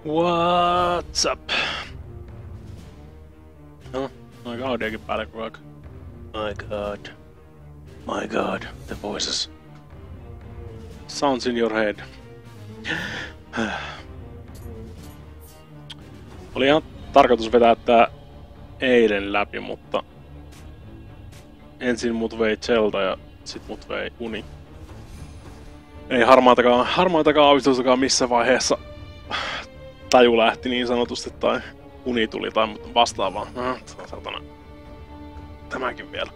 What's up? No, aika audiokin päällä koko ajan. My god. My god, the voices. Sounds in your head. Oli ihan tarkoitus vetää tää eilen läpi, mutta ensin mut vei Zelda ja sit mut vei uni. Ei harmaatakaan aavistustakaan missä vaiheessa taju lähti niin sanotusti tai uni tuli tai vastaavaa. Satana. Tämäkin vielä.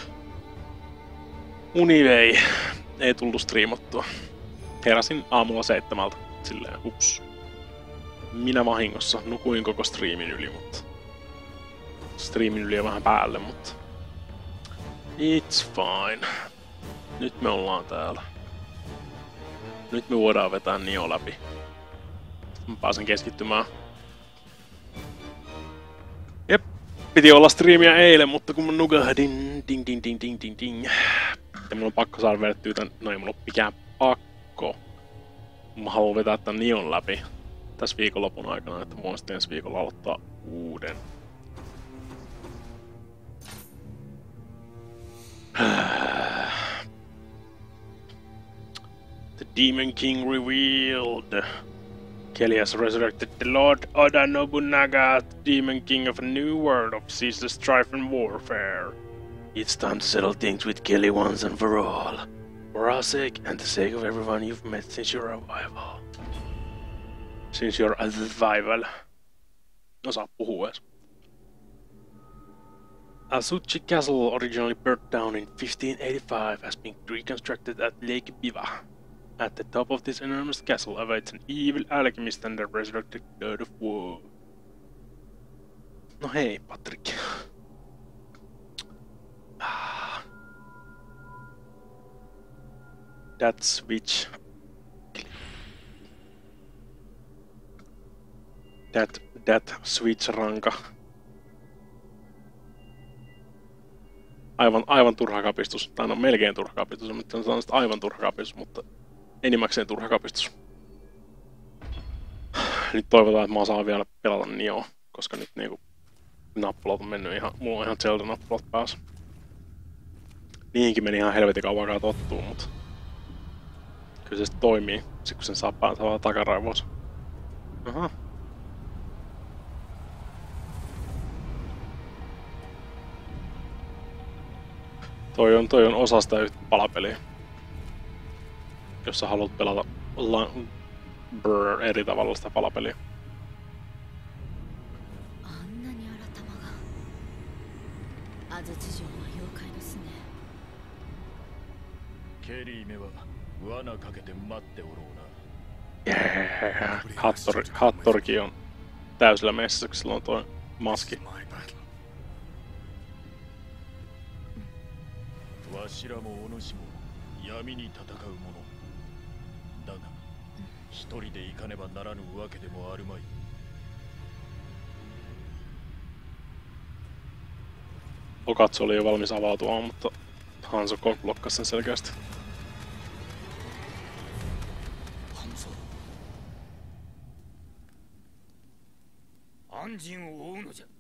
Uni vei. Ei tullut striimattua. Heräsin aamulla 7. Silleen, ups. Minä vahingossa nukuin koko striimin yli, mutta... Striimin yli on vähän päälle, mutta... It's fine. Nyt me ollaan täällä. Nyt me voidaan vetää Nio läpi. Mä pääsen keskittymään. Jep, piti olla striimiä eilen, mutta kun mä nukahdin... Ding. Ja mun on pakko saada vedettyä tän... No ei mulla oo mikään pakko. Mä haluan vetää tän Nion läpi tässä viikonlopun aikana, että voin sitten ensi viikolla aloittaa uuden. The Demon King revealed. Kelly has resurrected the Lord Oda Nobunaga, the Demon King of a new world of ceaseless strife and warfare. It's time to settle things with Kelly once and for all. For our sake and the sake of everyone you've met since your arrival. Since your arrival. Osaa puhua edes. Azuchi Castle, originally burnt down in 1585, has been reconstructed at Lake Biva. At the top of this enormous castle awaits an evil alchemist and the resurrected god of war. No hei, Patrick. That switch. That switch ranka. Aivan turha kapistus. Tai no melkein turha kapistus, mutta on sanonut aivan turha kapistus, mutta enimmäkseen turha kapistus. Nyt toivotaan, että mä saan vielä pelata Nioa, koska nyt niinku nappulat on mennyt ihan, mulla on ihan Zelda-nappulat päässä. Niihinkin meni ihan helvetin kauan tottuu, mutta kyllä se sitten toimii, sit kun sen saa takaraivoissa. Aha. Toi on osa sitä yhtä palapeliä. Jos sä haluat pelata eri tavalla sitä palapeliä. Yeah. Hattorikin on täysillä messissä, kun sillä on toi maski. わしらもお主も闇に戦う者だが一人で行かねばならぬわけでもあるまい。 Okatsu oli jo valmis avautumaan, mutta Hanzo blokkasi sen selkeästi. Hanzo. Anjinを追うのじゃ。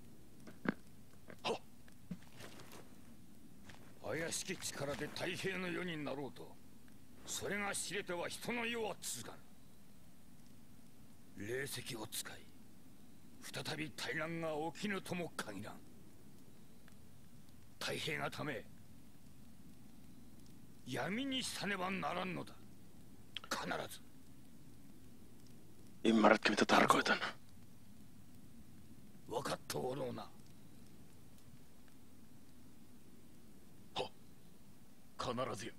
怪しき力で太平の世になろうとそれが知れては人の世は続かぬ。霊石を使い再び大乱が起きぬとも限らん。太平がため闇にさねばならんのだ。必ず。 Ymmärrätkö mitä tarkoitan? 分かっておろうな。 必ずや。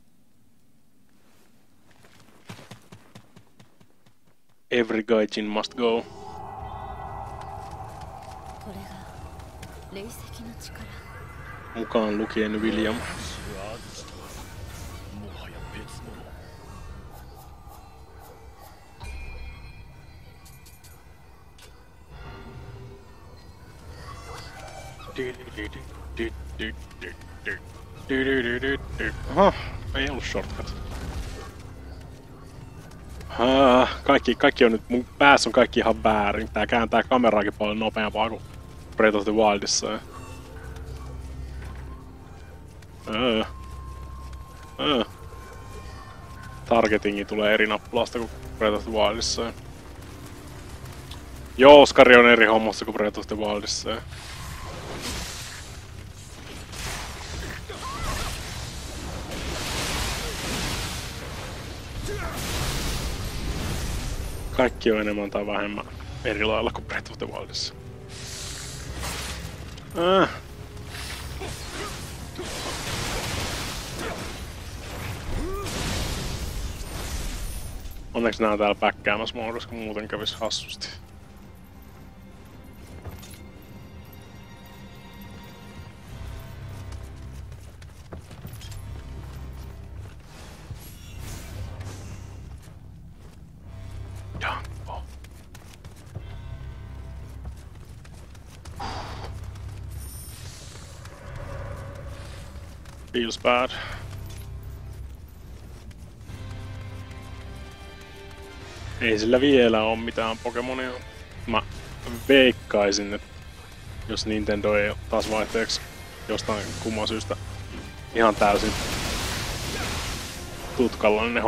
Every gaijin must go. これが霊石の力。 Mukaan lukien William. もはや別物。 Aha, ei ollut shortcut. Kaikki on nyt, mun päässä on kaikki ihan väärin. Tää kääntää kameraakin paljon nopeampaa kuin Breath of the Wildissa. Targetingi tulee eri nappulasta kuin Breath of the Wildissa. Jouskari on eri hommassa kuin Breath of the Wildissa. Kaikki on enemmän tai vähemmän eri lailla kuin Breath of the Wildissa. Onneksi nää on täällä päkkäämässä mua, koska muuten kävis hassusti. Jampo. Feels bad. Ei sillä vielä oo mitään Pokemonia. Mä veikkaisin, että jos Nintendo ei oo taas vaihteeksi jostain kumman syystä ihan täysin tutkalla, niin ne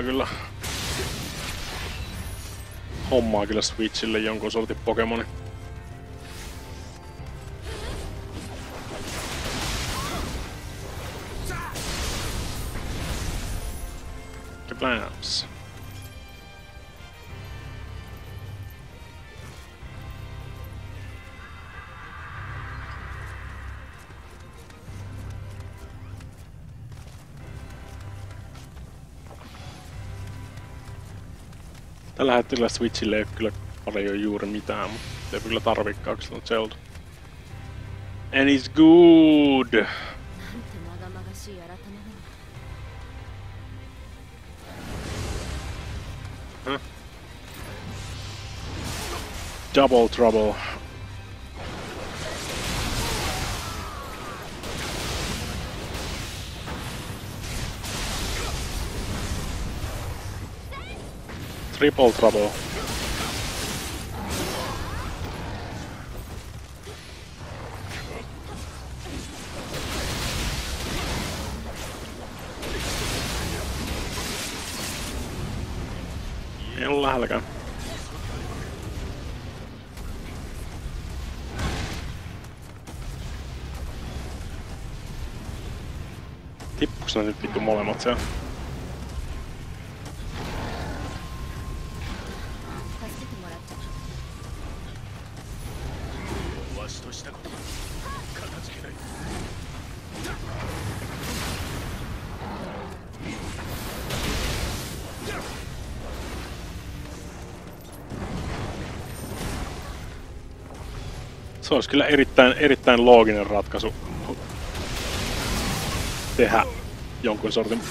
hommaa kyllä Switchille jonkun sortin Pokemoni. Plans. Tällä hetkellä Switchille ei ole kyllä paljon juuri mitään, mutta ei kyllä tarvikaan, koska on Zelda. And it's good! Huh? Double trouble. Triple trouble. Ei ollut lähelläkään. Tippuks nää nyt vittu molemmat siellä? Se olisi kyllä erittäin looginen ratkaisu tehdä jonkun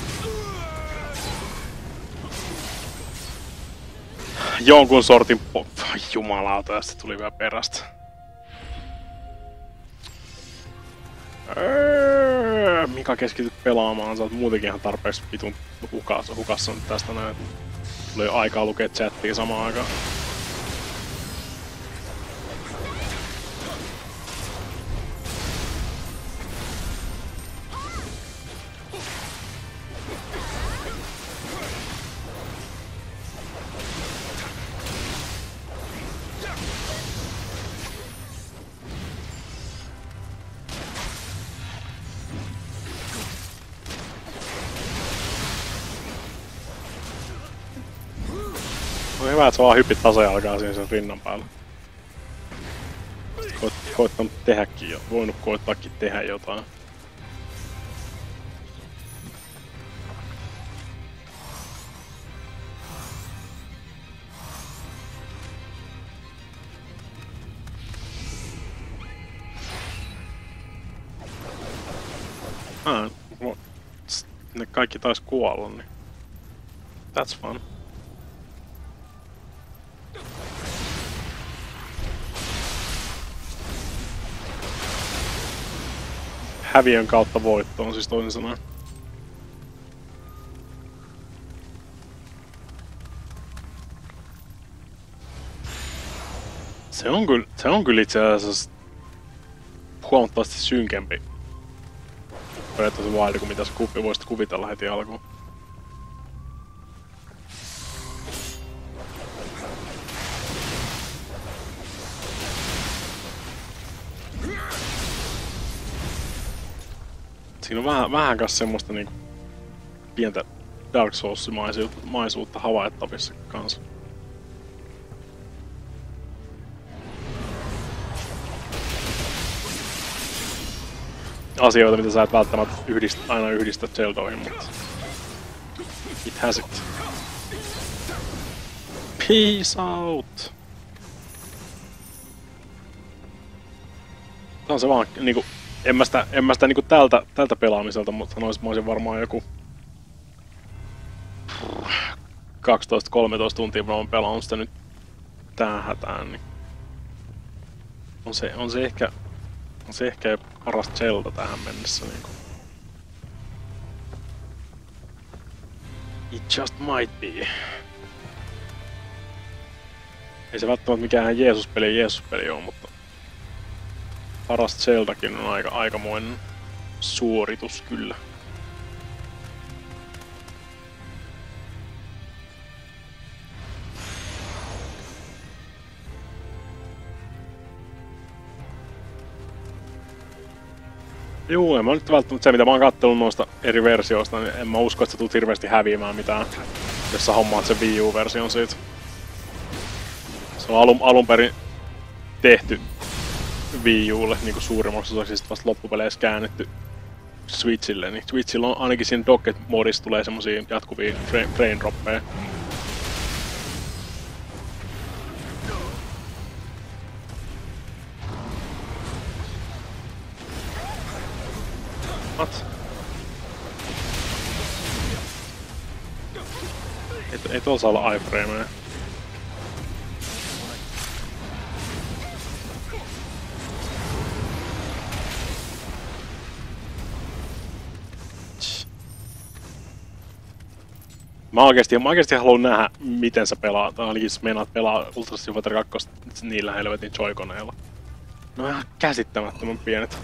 sortin jumalauta, ja sitten tuli vielä perästä. Mika keskityt pelaamaan, sä oot muutenkin ihan tarpeeksi vitun hukassa nyt tästä näin. Tuli aikaa lukea chattia samaan aikaan. On hyvä, että sä vaan hyppit tasajalkaa siinä sen rinnan päällä. Koittanut tehdäkin jo. Voinut koittaakin tehdä jotain. Ne kaikki tais kuolla, niin... That's fun. Häviön kautta voittoon, siis toisin sanoen. Se on kyllä itse asiassa huomattavasti synkempi periaatteessa Wild kuin mitä sä voisit kuvitella heti alkuun. Siinä on vähän kanssa semmoista niinku pientä Dark Souls-maisuutta havaittavissa kanssa. Asioita, mitä sä et välttämättä aina yhdistä Zeldoihin, mutta it has it. Peace out! Tää on se vaan niinku, en mä sitä niinku tältä pelaamiselta, mutta sanoisin, mä olisin varmaan joku 12-13 tuntia mä oon pelannut sitä nyt tähän hätään, niin on se ehkä paras Zelda tähän mennessä niinku. It just might be. Ei se välttämättä mikään Jeesus-peli on, mutta paras Zeldakin on aikamoinen suoritus kyllä. Juu, en mä nyt välttämättä se, mitä mä oon kattellut noista eri versioista, niin en mä usko, että sä tulet hirveästi häviämään mitään, jos sä hommaat sen Wii U-version siitä. Se on alun perin tehty Wii Ulle niin kuin suurimmaksi osaksi, sit vasta loppupeleissä käännetty Switchille, niin Switchillä on ainakin siinä docket-modissa tulee semmosia jatkuvia frame droppeja. What? Ei tuolla saa olla iframeja. Mä oikeesti haluan nähdä, miten sä pelaat. Ainakin jos meinaat pelaa Ultra Street Fighter 2 niillä helvetin joikoneilla. Ne on ihan käsittämättömän pienet.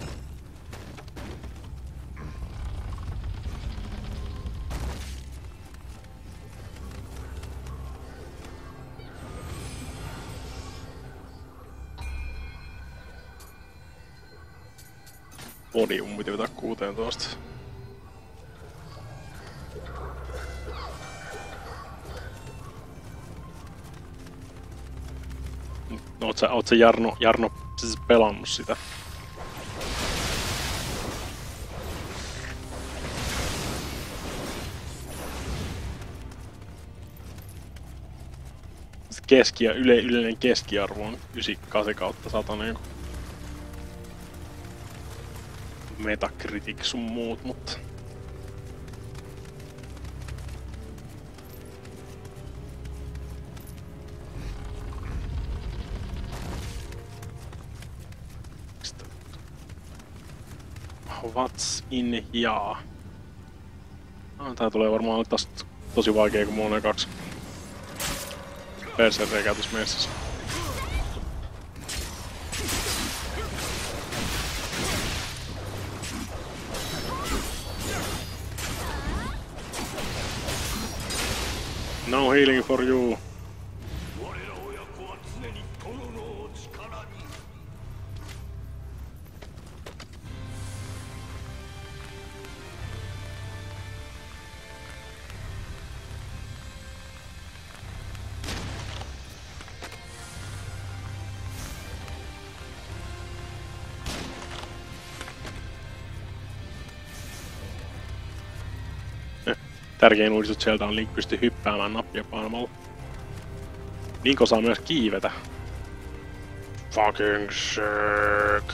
Podium piti vetää 16. Oot sä Jarno siis pelannut sitä? Yleinen keskiarvo on 98/100 niinku. Metacritic sun muut, mutta what's in here? Tää tulee varmaan olla taas tosi vaikea, kun mulla on ne 2 persereikää tuossa messissä. No healing for you. Tärkein uudistus sieltä on Link pystyy hyppäämään nappia painamalla. Link osaa myös kiivetä. Fucking sick.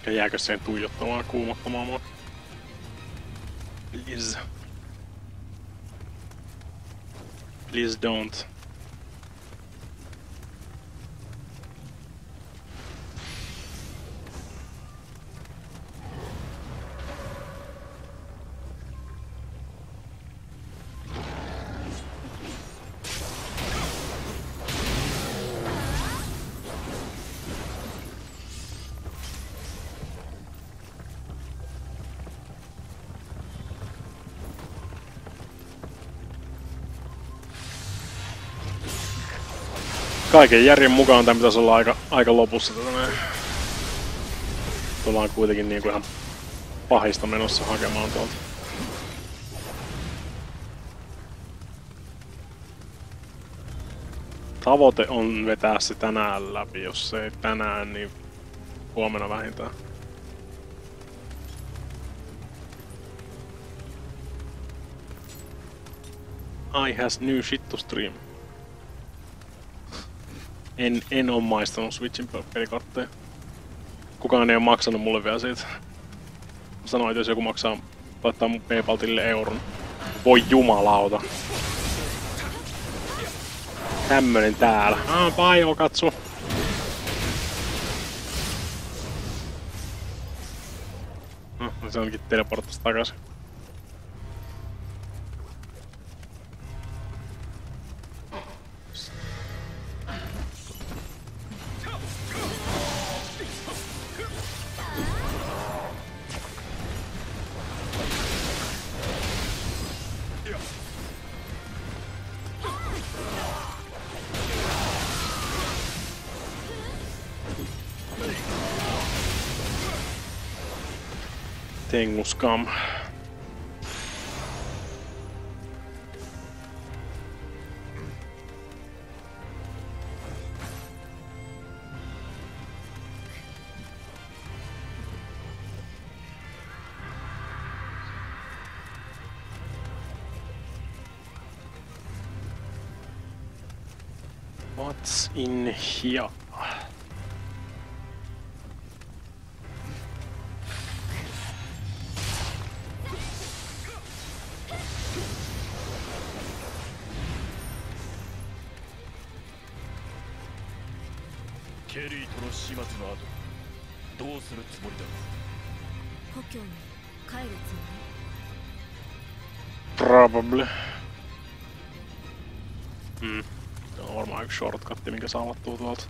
Ja jääkö sen tuijottamaan kuumottamaan mua? Please. Please don't. Kaiken järjen mukaan tää pitäisi olla aika lopussa tätä näin. Tullaan kuitenkin niinku ihan pahista menossa hakemaan tuolta. Tavoite on vetää se tänään läpi, jos ei tänään, niin huomenna vähintään. I has new shit to stream. En oo maistanut Switchin pelikortteja. Kukaan ei oo maksanut mulle vielä siitä. Sanoin, että jos joku maksaa, laittaa mun PayPal-tilille euron. Voi jumalauta. Tämmönen täällä. Paivo, katso. No, se onkin teleporttas takaisin. Tenguskam. What's in here? Probably. Se on varmaan yksi shortcutti, minkä saa avattua tuolta.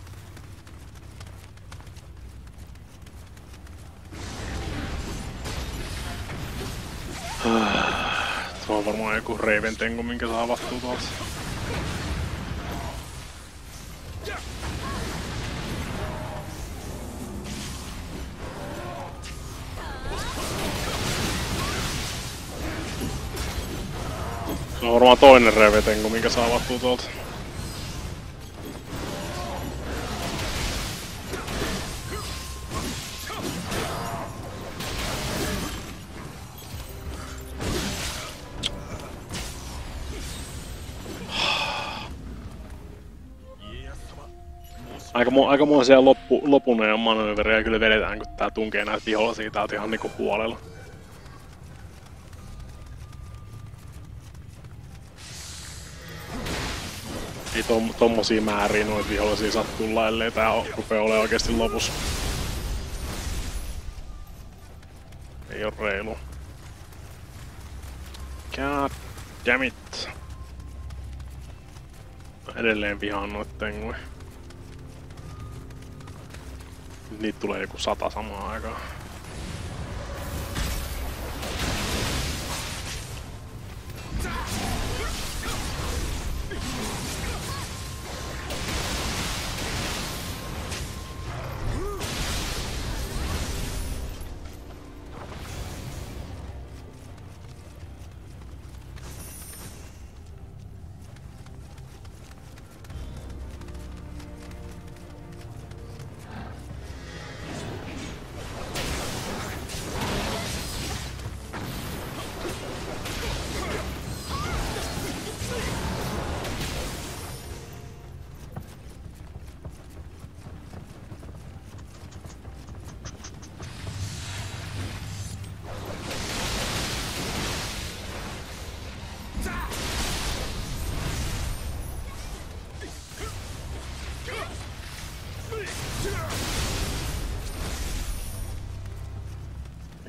Tuo on varmaan joku Raven Tengu, minkä saa avattua tuolta. Se on varmaan toinen Raven Tengu, minkä saa avattua tuolta. Aikamoisia lopun ajan manööverejä kyllä vedetään, kun tää tunkee näitä vihollisia täältä ihan niinku huolella. Ei tommosia määriä noita vihollisia saa tulla, ellei tää rupee olemaan oikeesti lopussa. Ei oo reilu. God damn it. Edelleen vihaan noita tenguja. Niitä tulee joku 100 samaan aikaan.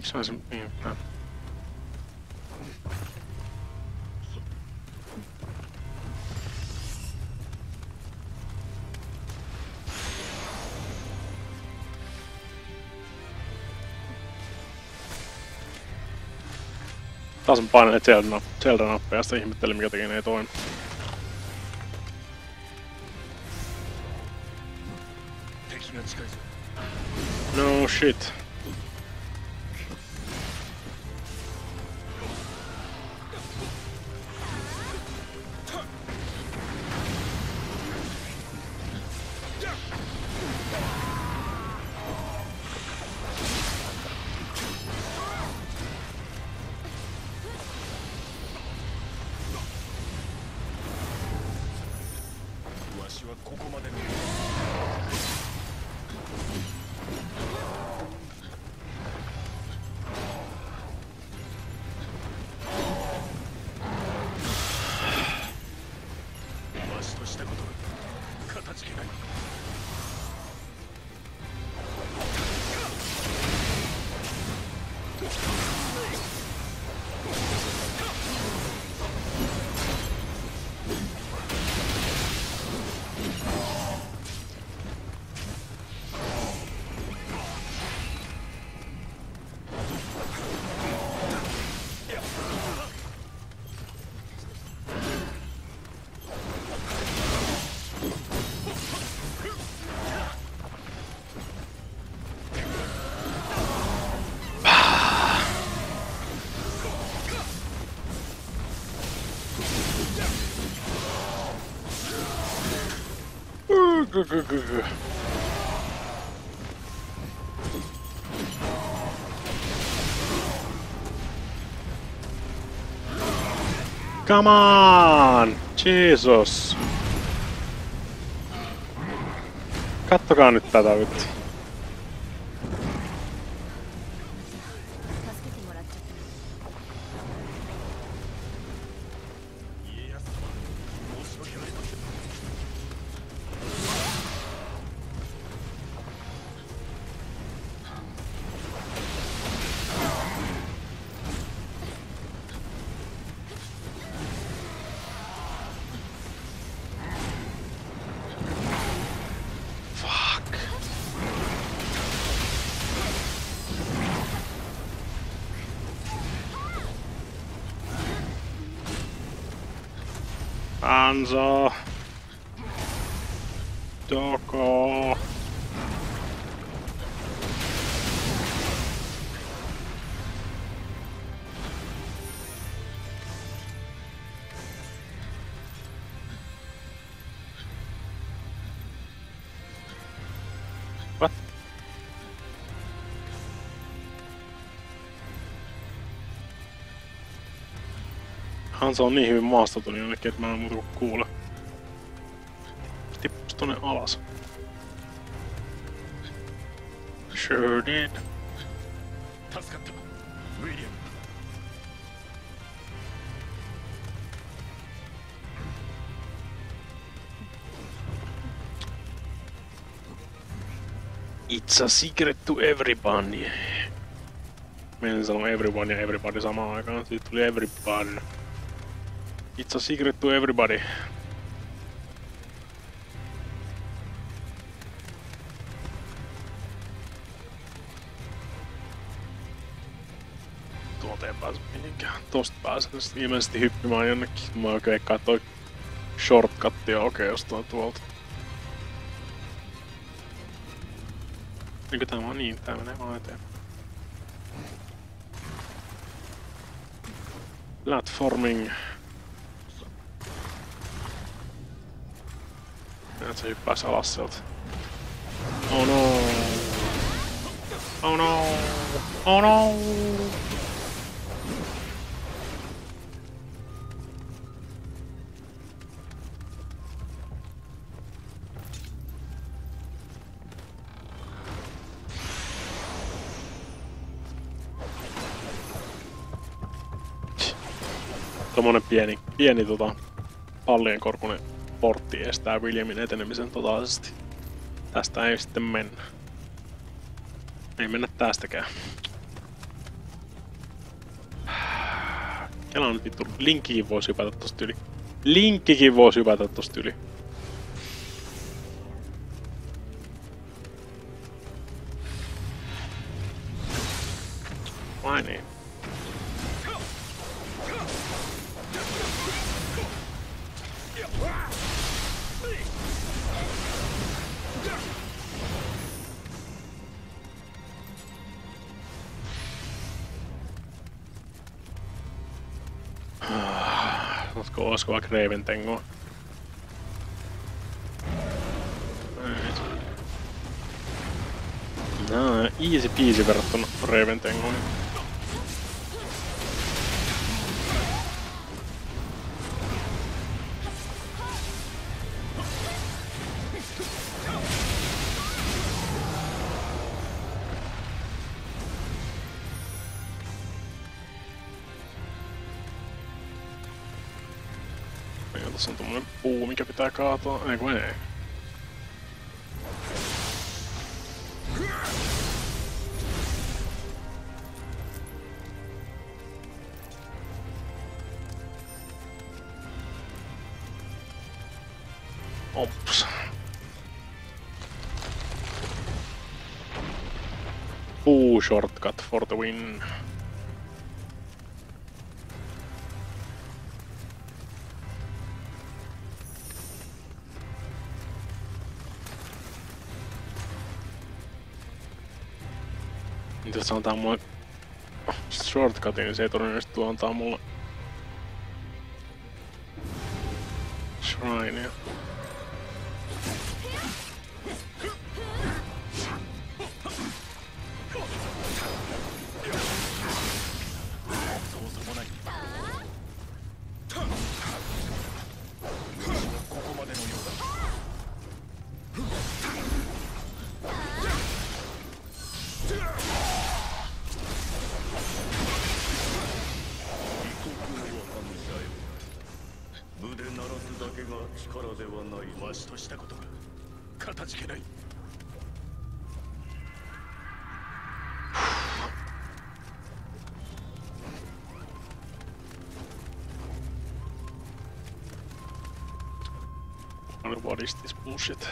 Miksi mä se... Niin, nää. Taas on painanut Zelda-nappeja, ja sitä ihmettelin mikä takia ne ei toimi. No shit. Come on! Jesus! Kattokaa nyt tätä vittu. Hanzo! Doko! What? Hanzo on niin hyvin maastotun jonnekin, että mä en muuta kuin kuule. Tippus tonne alas. Sure did. It's a secret to everybody. Meidän sanoo everyone ja everybody samaan aikaan. Siitä tuli everybody. It's a secret to everybody. Tuolta ei pääse mihinkään. Tosta pääsen ilmeisesti hyppimään jonnekin. Mä oikein veikkaan, että toi shortcutti on okei jostain tuolta. Eikö tää vaan niin? Tää menee vaan eteen. Platforming. Et se hyppääs alas sieltä. Oh no! Oh no! Oh no! Tommonen pieni pallien korkunen portti estää Williamin etenemisen totaalisesti. Tästä ei sitten mennä. Ei mennä tästäkään. Kela nyt vittu, Linkkikin voisi hypätä tosta yli. Linkkikin voisi hypätä tosta yli. Vai niin. Olisiko vaikka Raventengoa? No, easy peasy verrattuna Raventengoon. Tässä on tommonen puu, mikä pitää kaataa. Ei kun ei. Ops. Puu shortcut for the win. Jos se antaa mulle shortcutin, niin se ei todennäköisesti tuo antaa mulle shrinea. What is this bullshit?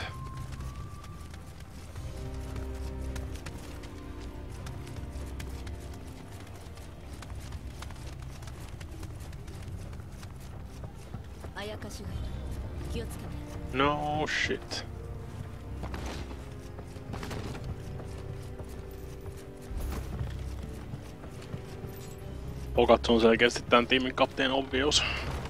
No shit. Pokats on selkeästi tän tiimin kapteen obvious.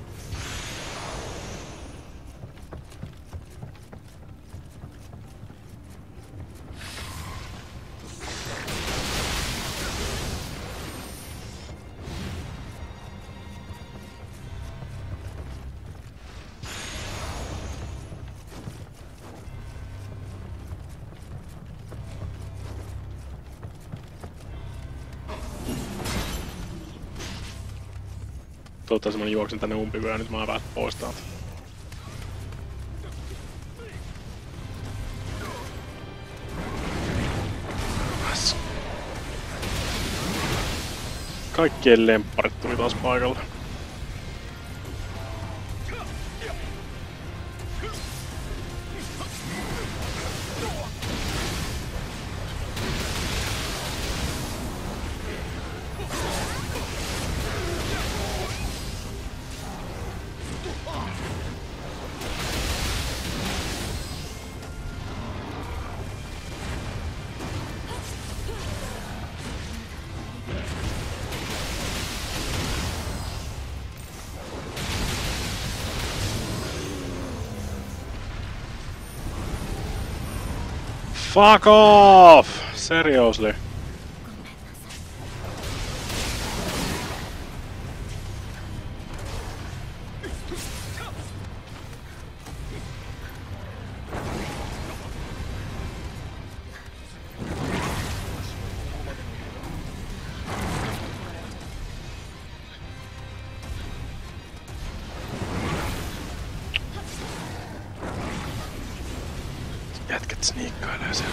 Toivottavasti mä juoksen tänne umpivyöhön, nyt mä vähän pois täältä. Kaikkien lempparit tuli taas paikalle. Fuck off! Seriously. Jätket sniikkailee siellä.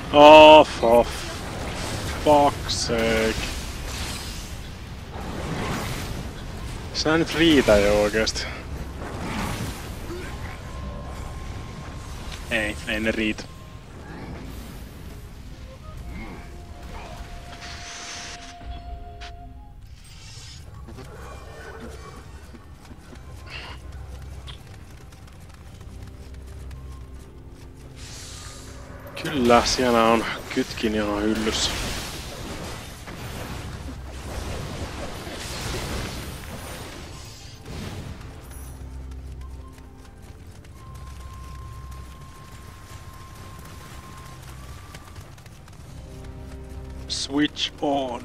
Oh, for fuck's sake. Sä nyt riitä jo oikeesti. Ei ne riitä. Kyllä, siellä on kytkin ihan hyllyssä. Switch on.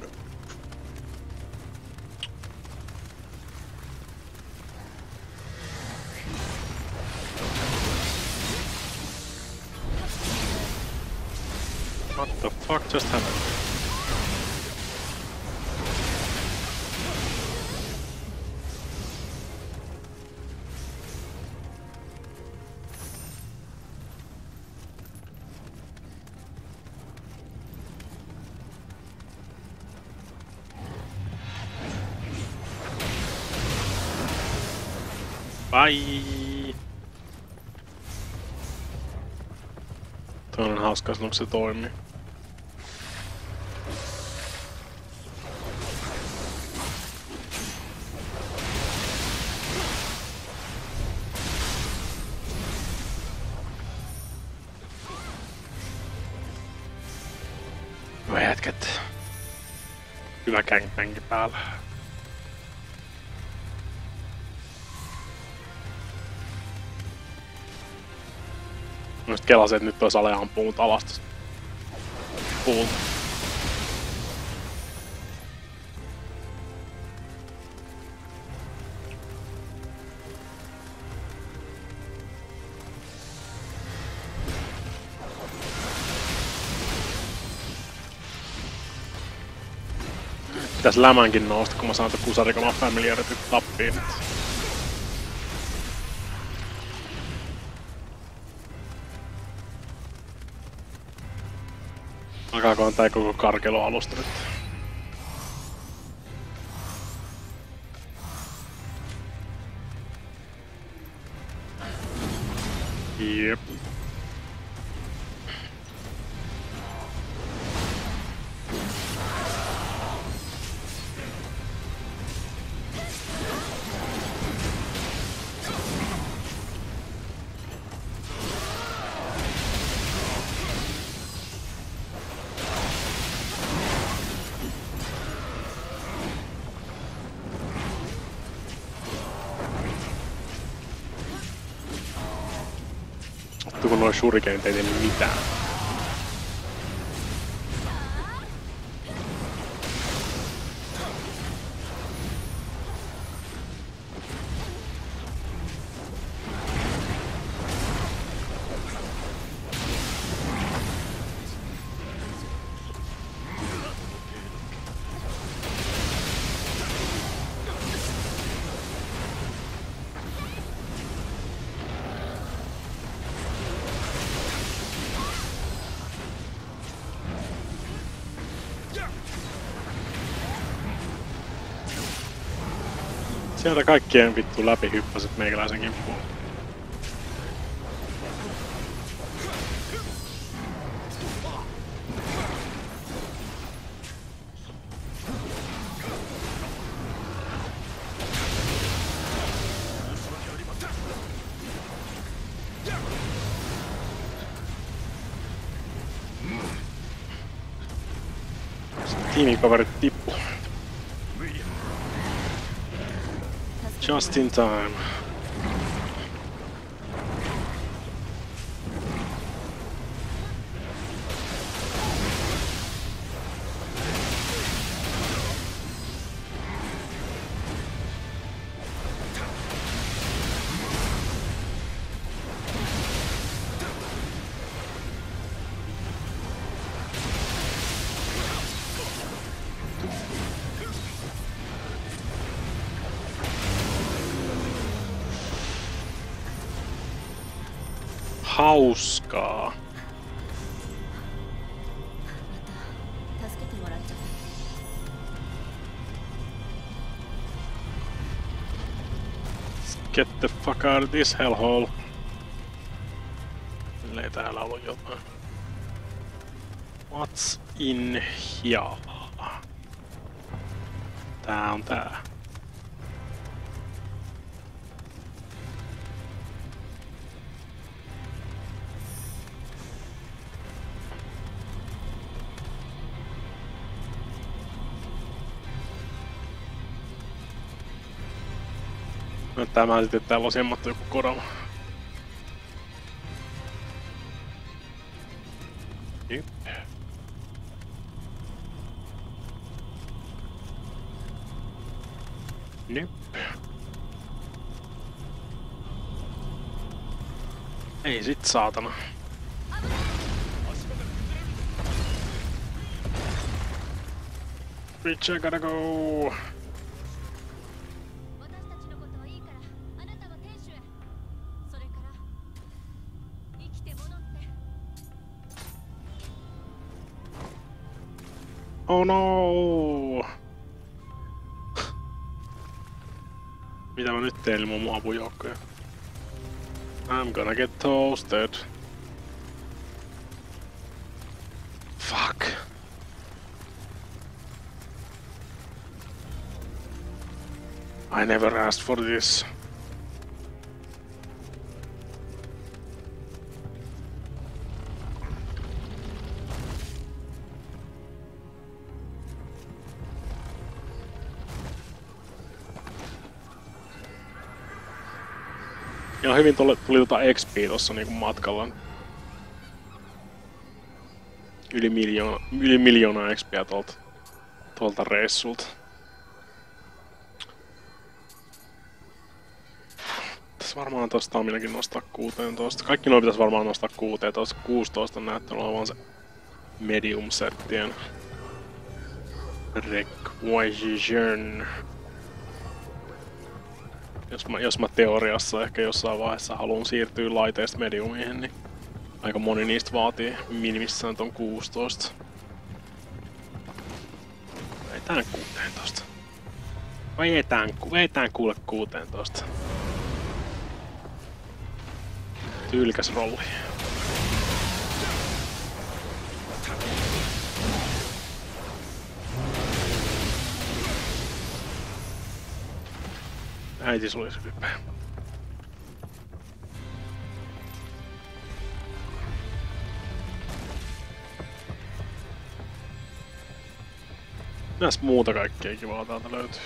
What the fuck just happened? Bye! Toi on hauska silloin, kun se toimii. Hyvä jätket. Hyvä gangbang päällä. Mä sit kelasin, että nyt toi sale ampuu mut alas puulta. Pitäis lämänkin nousta, kun mä saan kusarikaman familiarit tappiin. Alkaakohan tää koko karkelo alusta nyt? Jep. Kun noin shurikenit ei tee mitään. Sieltä kaikkien vittu läpi hyppäsit meikäläisen kimppuun. Tiimikaverit tippu. Just in time. Hauskaa. Get the fuck out of this hellhole. Ellei täällä ollut jotain. What's in here? Tää on tää. Näyttää vähän sitten, että täällä on semmattu joku Kodama. Jep. Jep. Ei sit saatana. Bitch, I gotta go. Oh no! Mitä mä nyt teen ilman mun apujoukkoja? I'm gonna get toasted. Fuck. I never asked for this. Ja hyvin tuli XP tossa niinku matkalla. Yli miljoona XP:ää tuolta reissulta. Tässä varmaan tosta staminakin nostaa 16. Kaikki nuo pitäis varmaan nostaa 16. 16 näyttää olevan se medium settien requisition. Jos mä teoriassa ehkä jossain vaiheessa haluan siirtyä laiteista mediumiin, niin aika moni niistä vaatii minimissään ton 16. Veitään 16. Veitään kuule 16. Tyylikäs rolli. Äiti suli sylpeä. Mitäs muuta kaikkea kivaa täältä löytyy?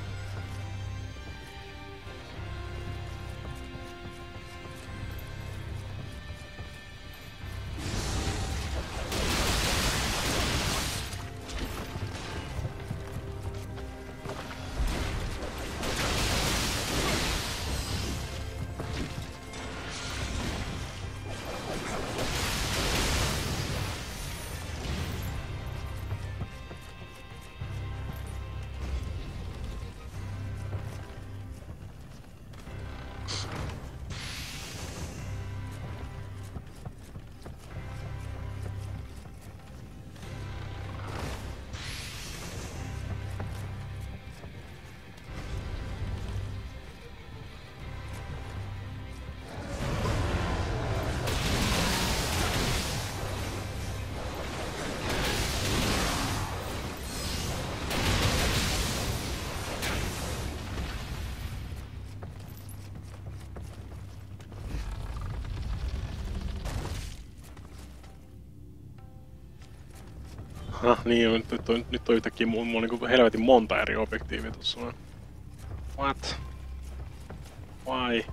Niin, nyt on yhtäkkiä mulla on niinku helvetin monta eri objektiivia tossa. What? Why?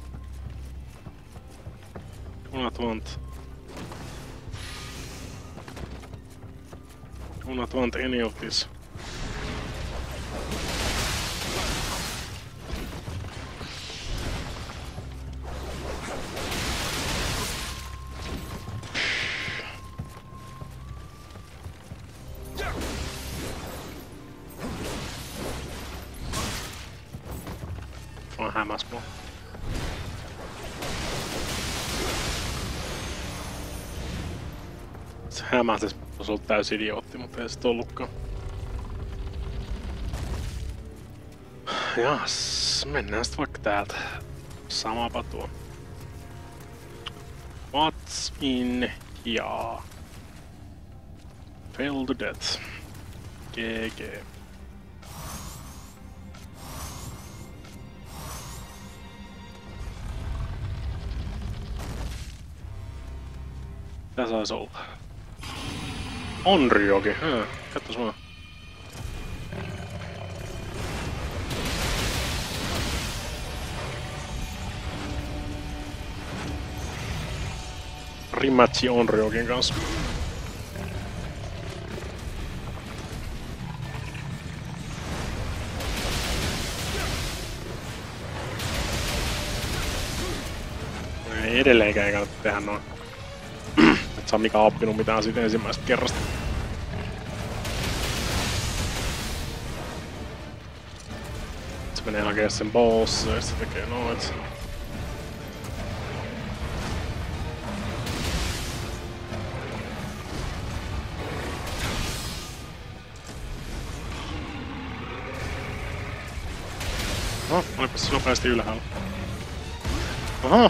Do not want. Do not want any of this. Hämäs mua. Se hämäs, olisi ollut täysin idiootti, mutta ei sit ollutkaan. Jas, mennään sit vaikka täältä. Samapa tuo. What's in here? Fail to death. GG. Tää sais olla. Onryoki, katsos vaan. Rematchi Onryokin kanssa. Ei edelleenkään ei kannata tehdä noin. Et saa Mika oppinut mitään siitä ensimmäisestä kerrasta. Se menee hakemaan sen boss ja se tekee noit. No, olipas se nopeasti ylhäällä. Aha!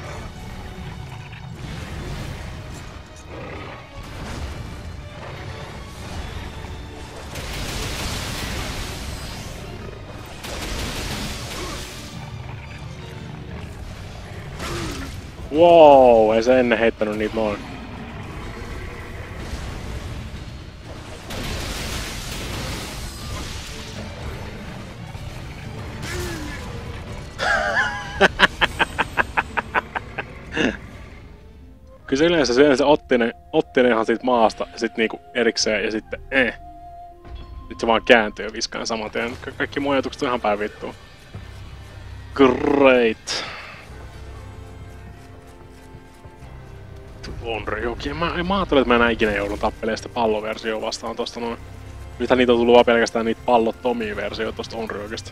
Wow, ei se ennen heittänyt niitä noin. Kyllä se yleensä otti ne ihan siitä maasta ja sit niinku erikseen ja sitten Sitten se vaan kääntyy ja viskaan saman tien. Kaikki mun ajatukset on ihan päin vittuun. Great. Onryoki. Mä ajattelin, että mä enää ikinä joudun tappelemaan sitä palloversioa vastaan tosta noin. Nythän niitä on tullut vaan pelkästään niitä pallottomia versioita tosta Onryokista.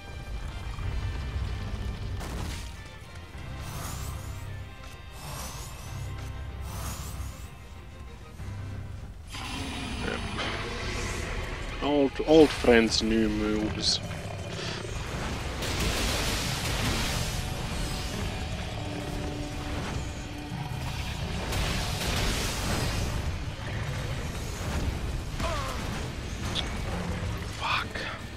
Old friends, new moves. Fuck.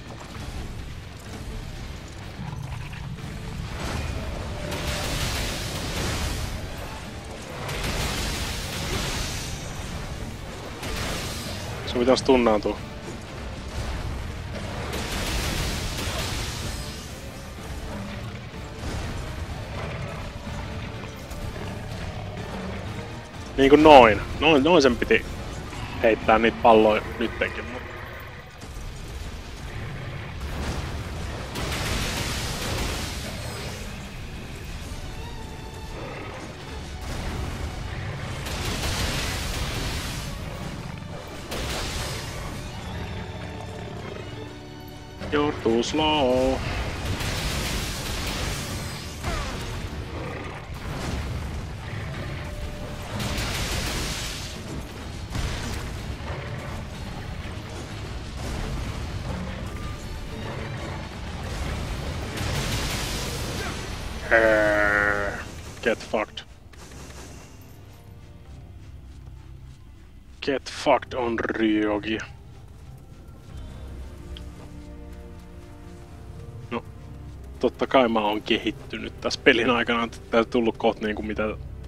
Sun pitäis tunnaantua. Niinku noin. Noin sen piti heittää niitä palloja nyttenkin. You're too slow. Get fucked. Get fucked on Ryogi. No, totta kai mä oon kehittynyt tässä pelin aikana. Tää on tullut kohta niinku mitä...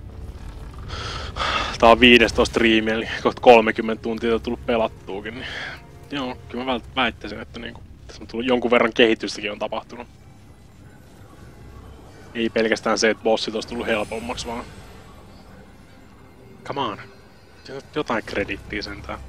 Tää on 15 striimiä, eli kohta 30 tuntia tullut pelattuukin. Niin... Joo, kyllä mä väittäisin, että niinku... Tässä on tullut jonkun verran kehitystäkin on tapahtunut. Ei pelkästään se, että bossit olisi tullut helpommaksi, vaan... Come on. Jotain kredittiä sentään.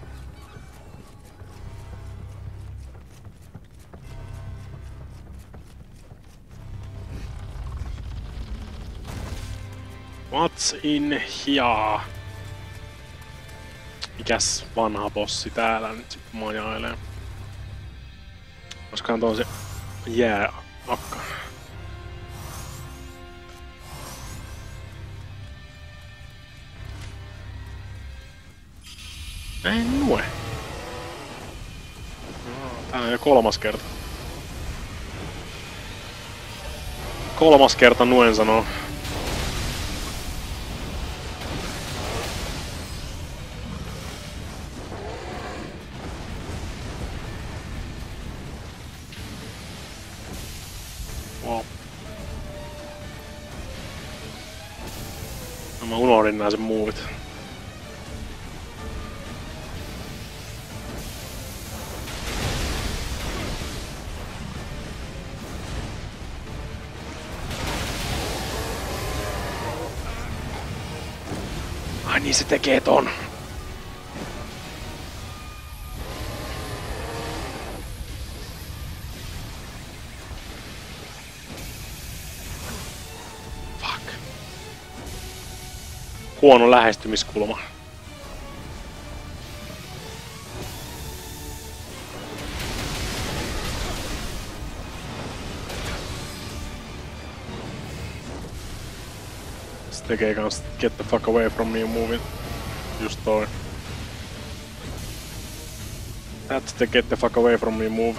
What's in here? Mikäs vanha bossi täällä nyt sit majailee? Koskahan tuon se jääakka. En lue. Tää on jo 3. kerta. 3. kerta Nuen sanoo. Wow. No, mä unohdin nää sen muuvit. Ai niin se tekee ton. Fuck. Huono lähestymiskulma. Se tekee kans get the fuck away from me movin. Just toi. That's the get the fuck away from me move.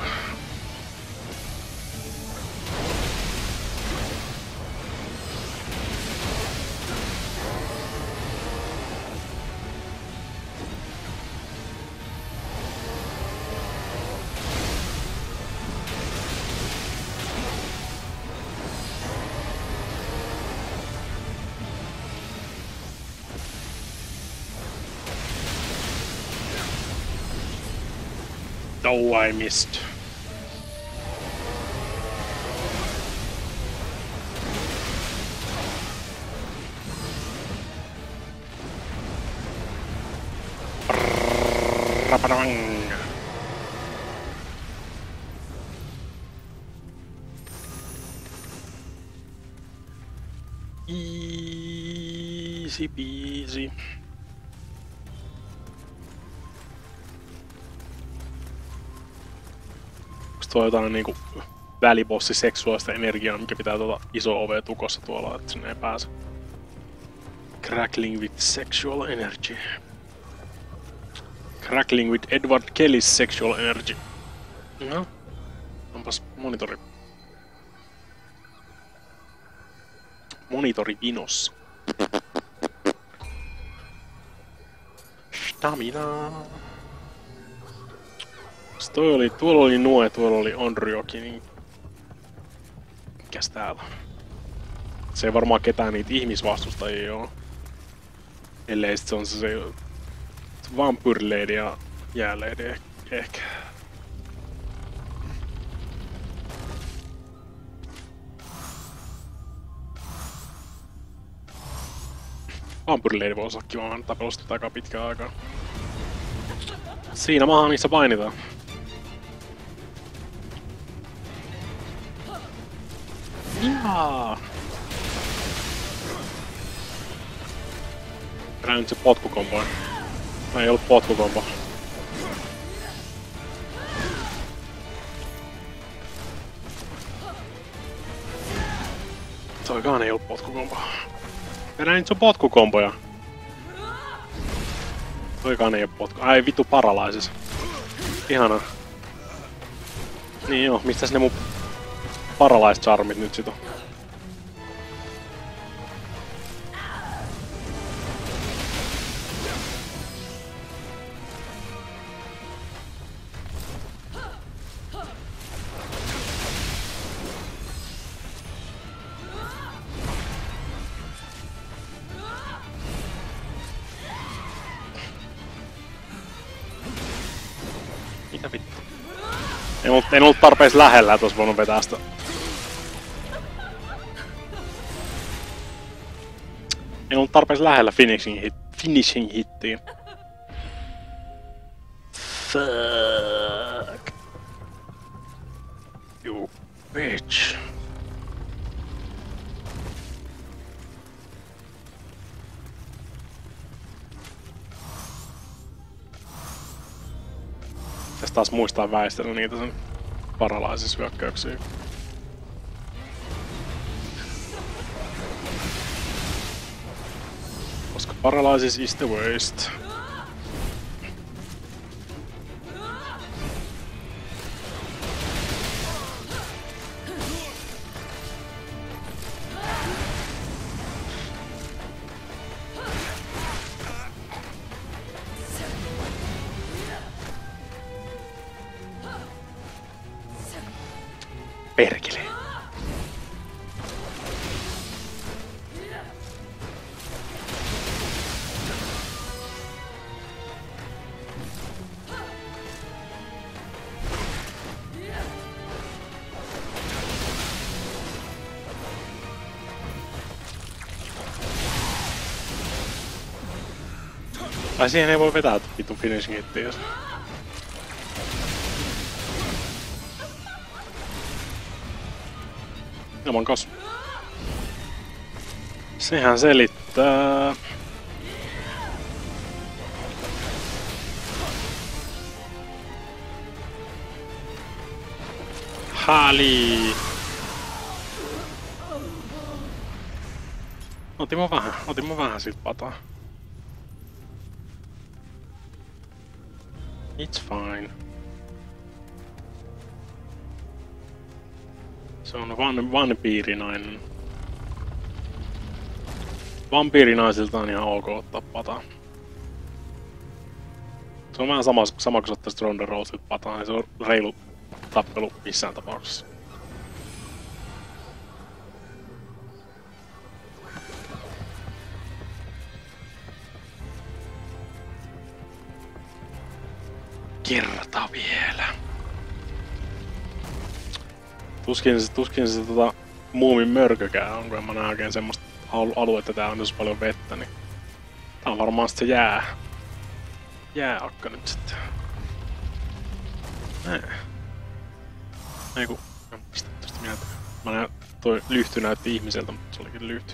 Oh, I missed. Rapadang. Easy peasy. Tuo on jotain niinku välibossi seksuaalista energiaa, mikä pitää iso ovea tukossa tuolla, että sinne ei pääse. Crackling with sexual energy. Crackling with Edward Kelly's sexual energy. No, onpas monitori. Monitori vinossa. Stamina. Tuolla oli Nue, tuolla oli Onryoki, niin... Mikäs täällä? Se ei varmaan ketään niitä ihmisvastustajia oo. Ellei sit se on se Vampire Lady ja Jää-Lady ehkä. Vampire Lady voisi olla kiva antaa pelustaa aika pitkään aikaa. Siinä maahan niissä painitaan. Jaa. Perään nyt se potkukombo. Ei ollut potkukombo. Toikaan ei ollut potkukombo. Perään nyt se potkukomboja. Toikaan ei oo potku. Ai vittu paralaisis. Ihanaa. Niin joo, mistäs ne mun paralaischarmit nyt sit on? Mitä vittu? En ollut tarpeeksi lähellä, et ois voinut vetää sitä. En ollut tarpeeksi lähellä finishing hittiin. Fuck. You bitch. Tässä taas muistaa väistellä niitä sen paralaisissa hyökkäyksiä. Koska paralysis is the worst. perkele. Ai siihen ei voi vetää vitun finishing hittiä, jos... Ilman kos. Sehän selittää... Hali! Otin mä vähän sit pataa. It's fine. Se on vampyyrinainen. Vampyyrinaisilta on ihan ok ottaa pataa. Se on vähän sama kuin ottaisit Ronda Rouseyt pataa, niin se on reilu tappelu missään tapauksessa. Kerta vielä. Tuskin se muumin mörkökään on, kun mä näen oikein semmoista aluetta täällä on tosi paljon vettä, niin tää on varmaan sit se jääakka nyt sitten. Ei kun, pistä tosta mieltä. Mä näen, toi lyhty näytti ihmiseltä, mutta se olikin lyhty.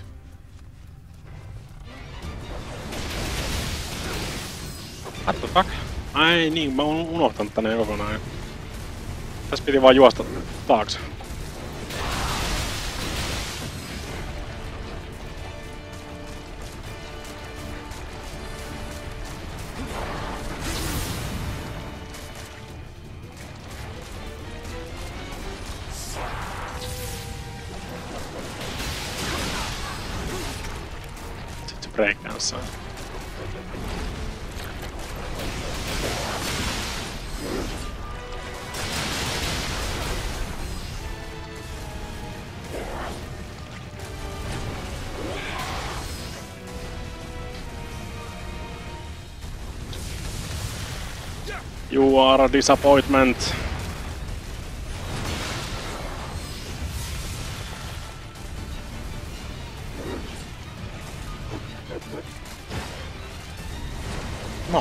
What the fuck? Ai niin, mä oon unohtanut tänne kokonaan. Tässä piti vaan juosta taakse. Sitten se breakdanssaan. You are a disappointment. No.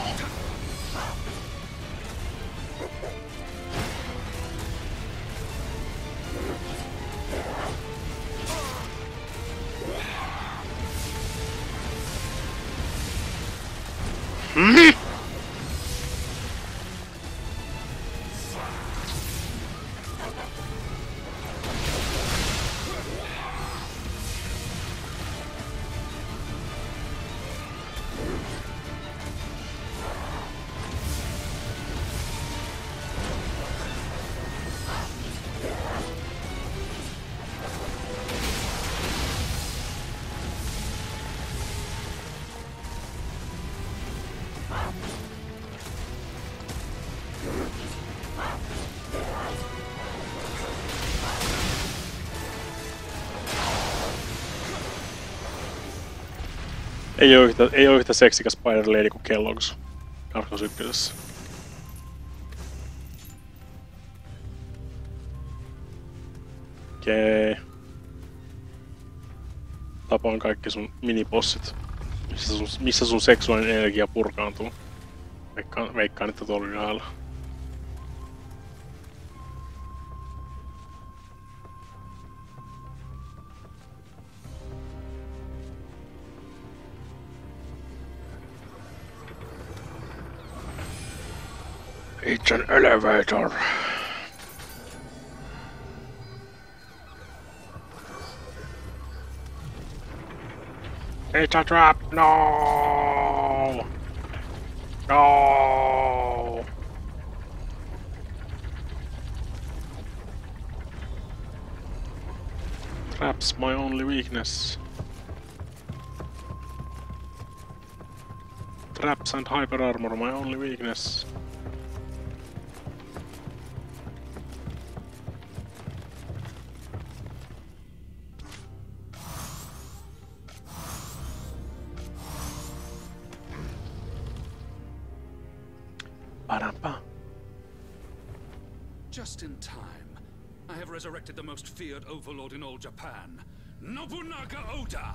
Ei oo yhtä seksikäs Spider Lady kuin Kellogg's Darkness 1. Okei. Tapoin kaikki sun minipossit. Missä sun seksuaalinen energia purkaantuu. Veikkaan, että tuolla ylhäällä. It's an elevator. It's a trap. No. No. Traps my only weakness. Traps and hyper armor my only weakness. Parampa. Just in time. I have resurrected the most feared overlord in all Japan, Nobunaga Oda!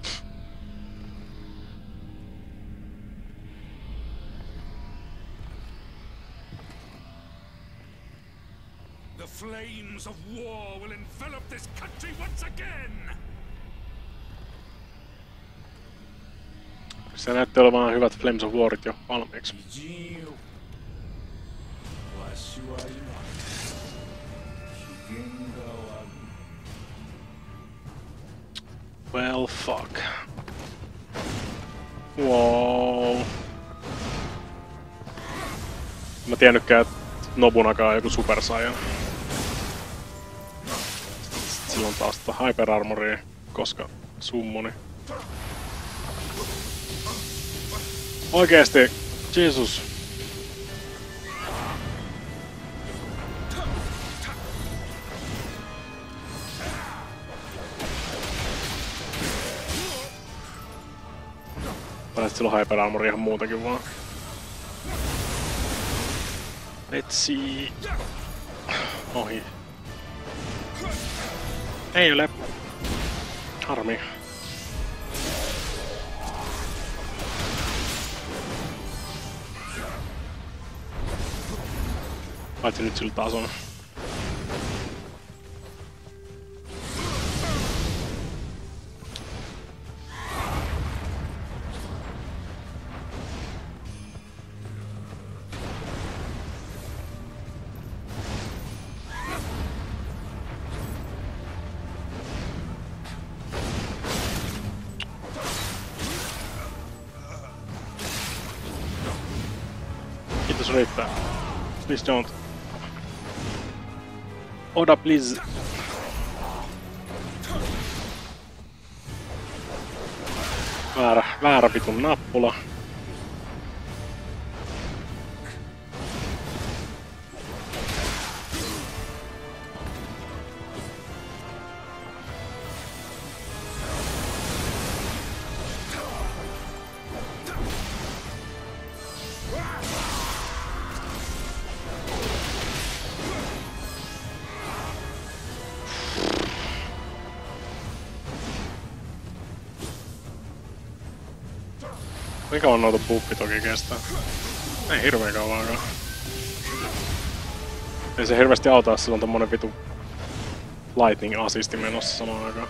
The flames of war will envelop this country once again! Se näytti olevan hyvät Flames of Warit jo valmiiksi. Well, fuck. Wow. Mä tiennytkään, että Nobunaga on joku Super Saiyan. Silloin taas Hyper Armoria, koska summoni. Oikeesti, Jeesus. Taisit silloin Hyper Armor ihan muutenkin vaan. Let's see. Ohi. Ei ole. Harmi. Paitsi nyt sillä taas on. Kiitos riittää. Please don't. Oda, please. Väärä vitun nappula. Kuinka kauan noita buffit toki kestää? Ei hirveen kauankaan. Ei se hirveästi auta, jos sillä on tommonen vitu lightning assisti menossa samaan aikaan.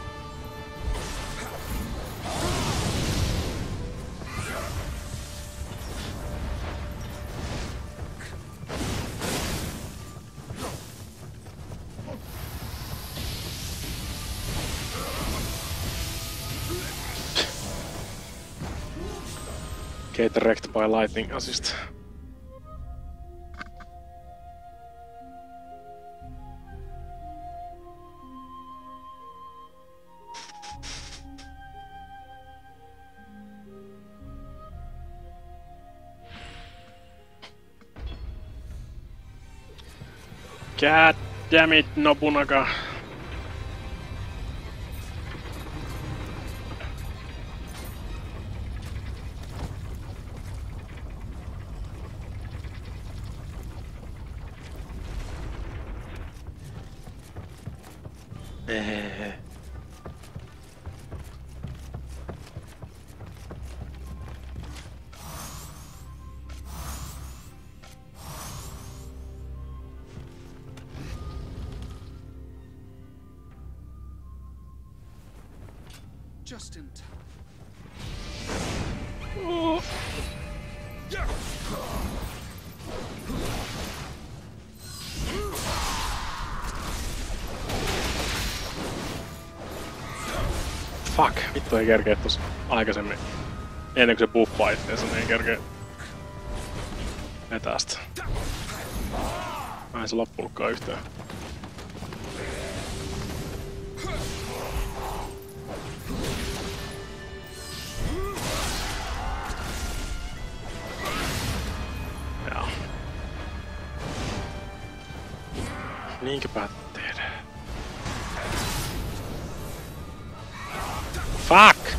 Get wrecked by lightning assist. God damn it, Nobunaga. Just in time. Oh. Fuck, vittu ei kerkeä tossa aikaisemmin. Ennen kuin se buffaa itteensä, niin ei kerkeä vetää sitä. Ei se loppunutkaan yhtään. Joo. Niinkö päättää tehdä? Fuck!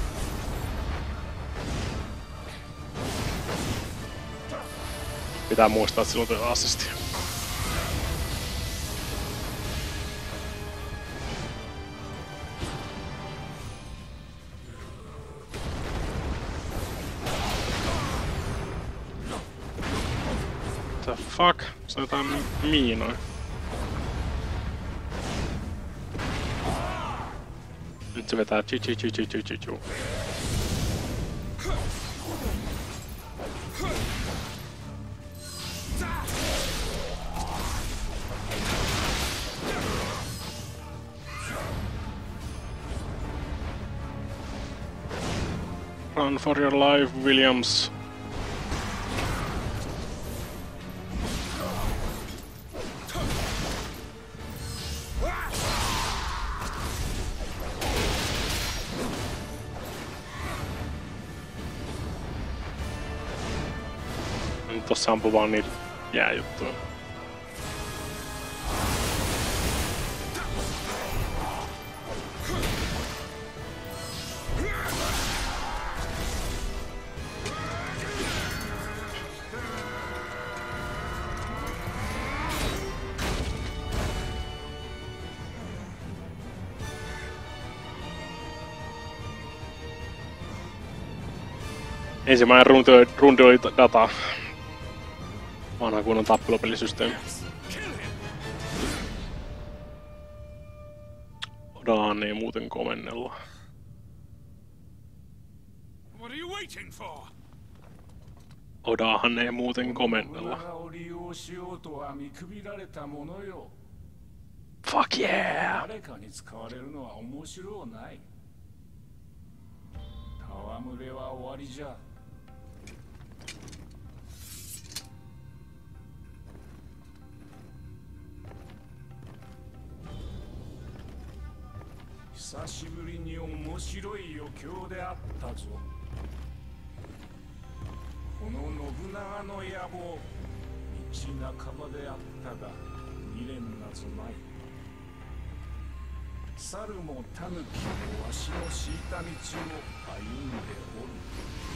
Pitää muistaa, että silloin tulee assisti. The fuck? Se on jotain miinoja. Nyt se vetää chu. Run for your life, Williams. Nyt tossa ampuu vaan niitä jääjuttuja. Ensimmäinen rundi oli dataa. Vanha kunnon tappelupelisysteemi. Odaan ei muuten komennella. Odaahan ei muuten komennella. Fuck yeah! 久しぶりに面白い余興であったぞ。この信長の野望、道半ばであったが未練なぞない。猿も狸もわしの敷いた道を歩んでおる。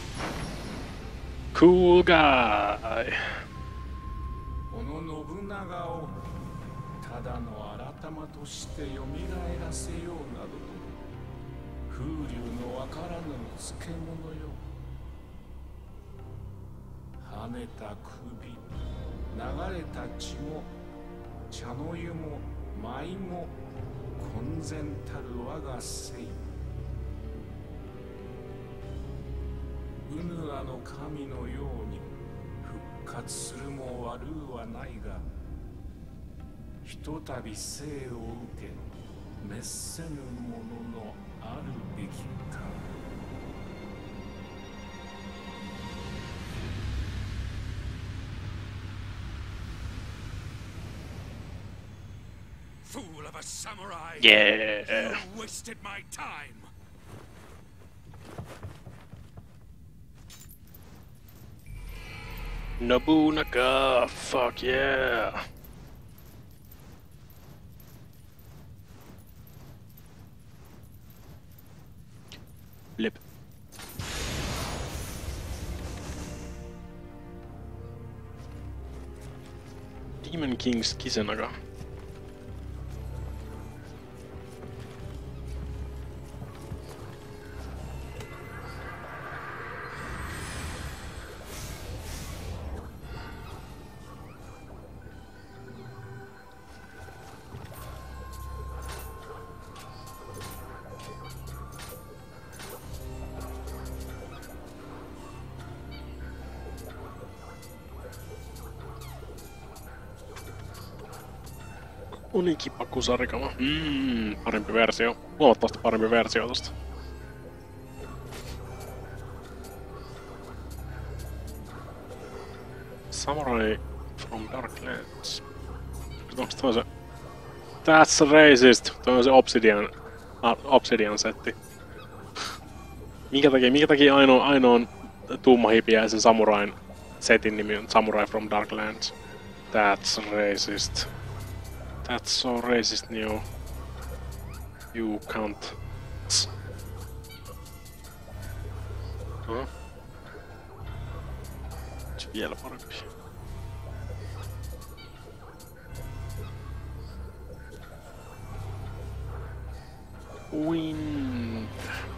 Cool guy. この信長をただの改まとして蘇らせようなどと風流のわからぬ漬物よ。跳ねた首、流れた血も茶の湯も舞も混然たる我が生。ウヌアの神のように復活するも悪うはないが、ひとたび生を受け滅せぬもののあるべきか。 Fool of a samurai! Yeah! You wasted my time! Nobunaga! Fuck yeah! Flip. Demon King's Kisenaga. Onikipakusarikama. Parempi versio. Huomattavasti parempi versio tosta. Samurai from Darklands. Onks toi se... That's racist! Toi on se Obsidian setti. Minkä takia ainoan tummahipiäisen samurain setin nimi on Samurai from Darklands? That's racist. That's so racist, Neo. You can't. Vielä parempi. Wind.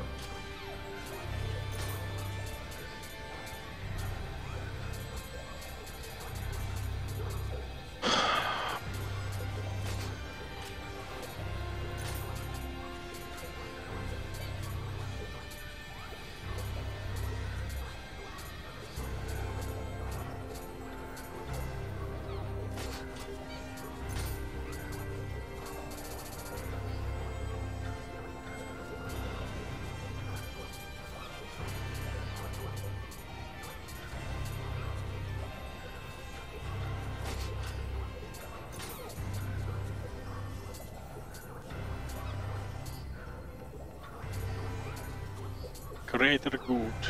Greater good.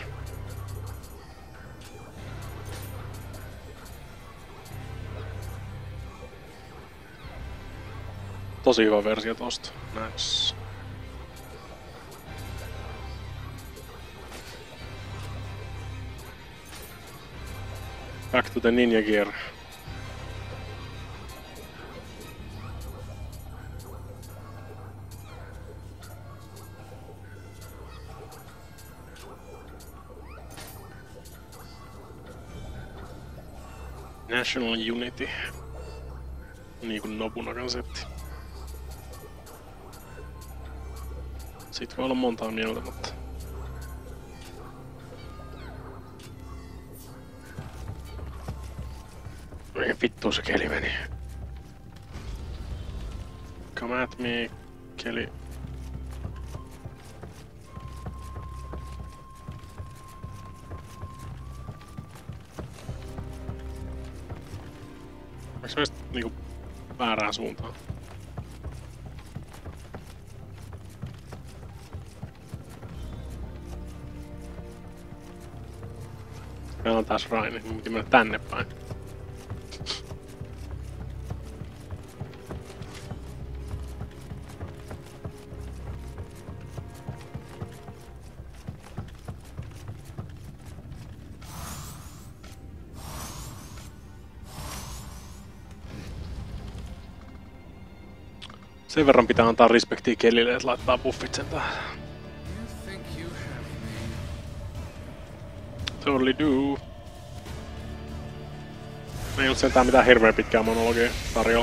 Tosi hyvä versio tosta. Nice. Back to the ninja gear. National Unity. Niin kuin Nobunagan setti. Siitä voi olla montaa mieltä, mutta... Mihin vittuun se keli meni? Come at me, keli. Onks se niinku väärään suuntaan? Meillä on taas Raini, niin piti mennä tänne päin. Sen verran pitää antaa respektiä Kellille, että laittaa buffit sen tähän. Totally do. Ei ollut sentään mitään hirveän pitkää monologia tarjolla.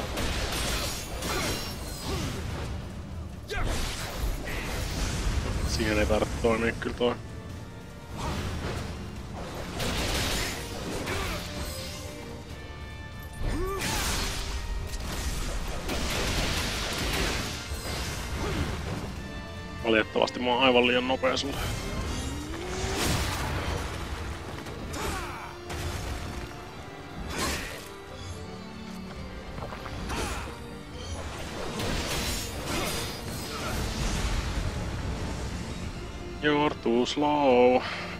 Siihen ei tarvitse toimia kyllä toi. Valitettavasti mä oon aivan liian nopea sulle. You're too slow.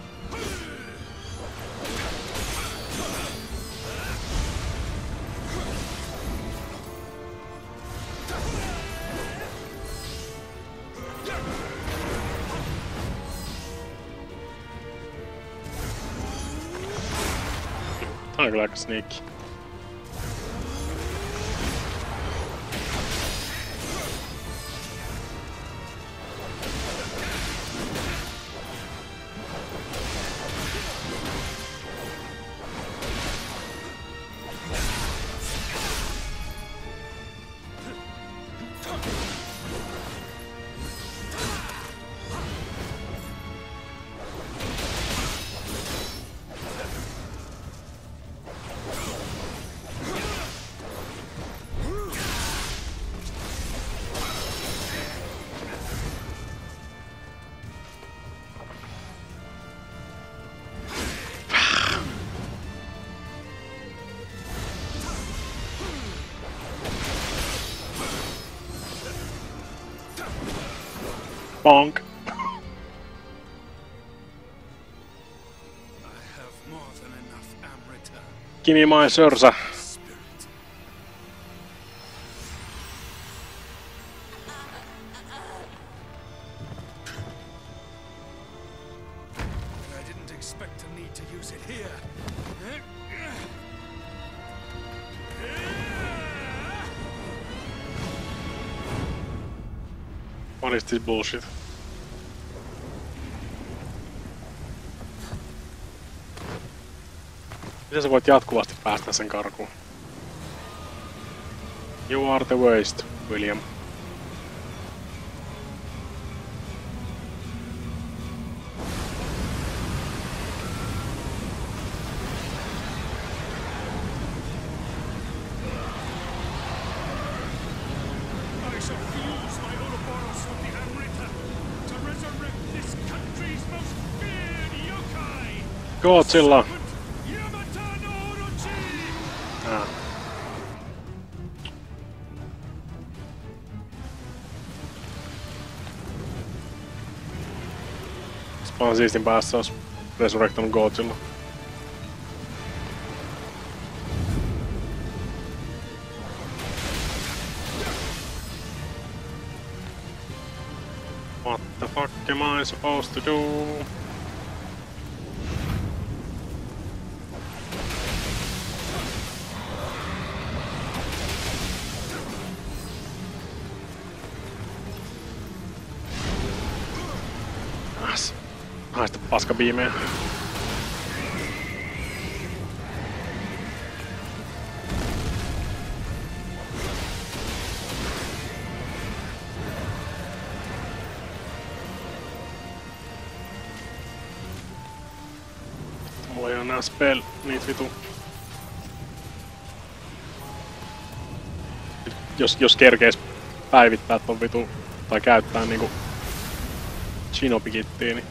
Tää on kyllä aika sneaky. Bonk. Give me my Sörsa. What is this bullshit? Miten sä voit jatkuvasti päästä sen karkuun? You are the worst, William. I shall fuse my Ouroboros with the Amrita to resurrect this country's most feared yokai! Godzilla! Yamata no Orochi! Ah. Vaan siistin päässä olisi resurrectanut Godzilla. What the fuck am I supposed to do? Haista paskabiimejä. Mulla ei oo nää spell, niit vitu. Jos kerkeis päivittää ton vitu, tai käyttää niinku Shinobi-kittiä, niin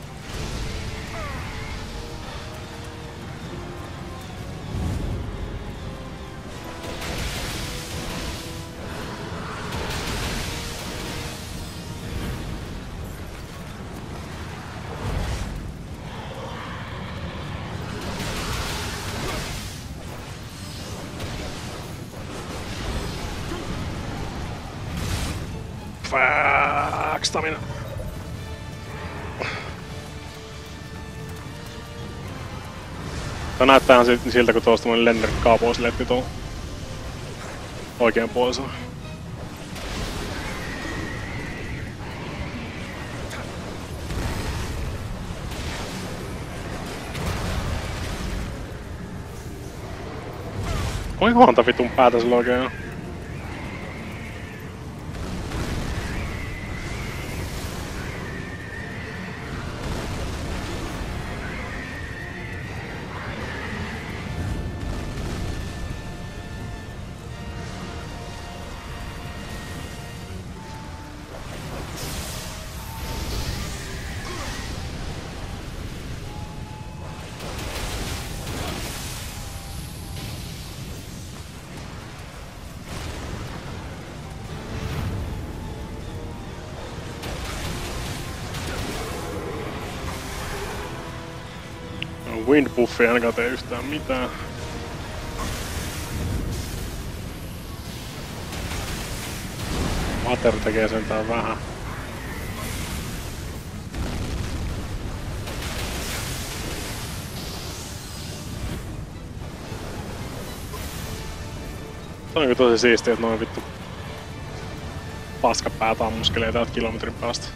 fuck, stamina. Tää näyttää siltä, kun tuosta tommonen Lender kaapoisletti tuolla oikean puolisella. Kuinka monta vitun päätä sillä oikein on? Wind buffi ei ainakaan tee yhtään mitään. Mater tekee sentään vähän. Se on tosi siistiä, että noin vittu paskapäät ammuskelee täältä kilometrin päästä.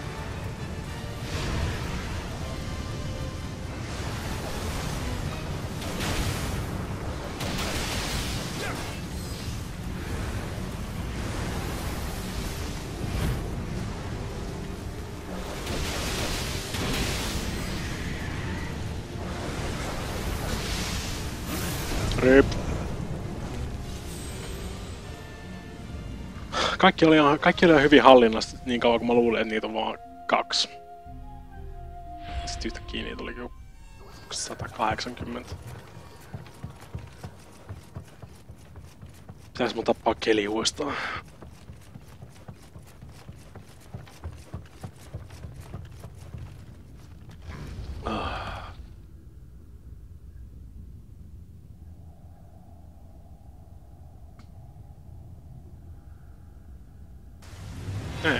Rip. Kaikki oli hyvin hallinnassa niin kauan kuin mä luulin, että niitä on vaan 2. Sitten yhtäkkiä niitä oli 180. Pitäis mun tappaa keli uudestaan. Ei.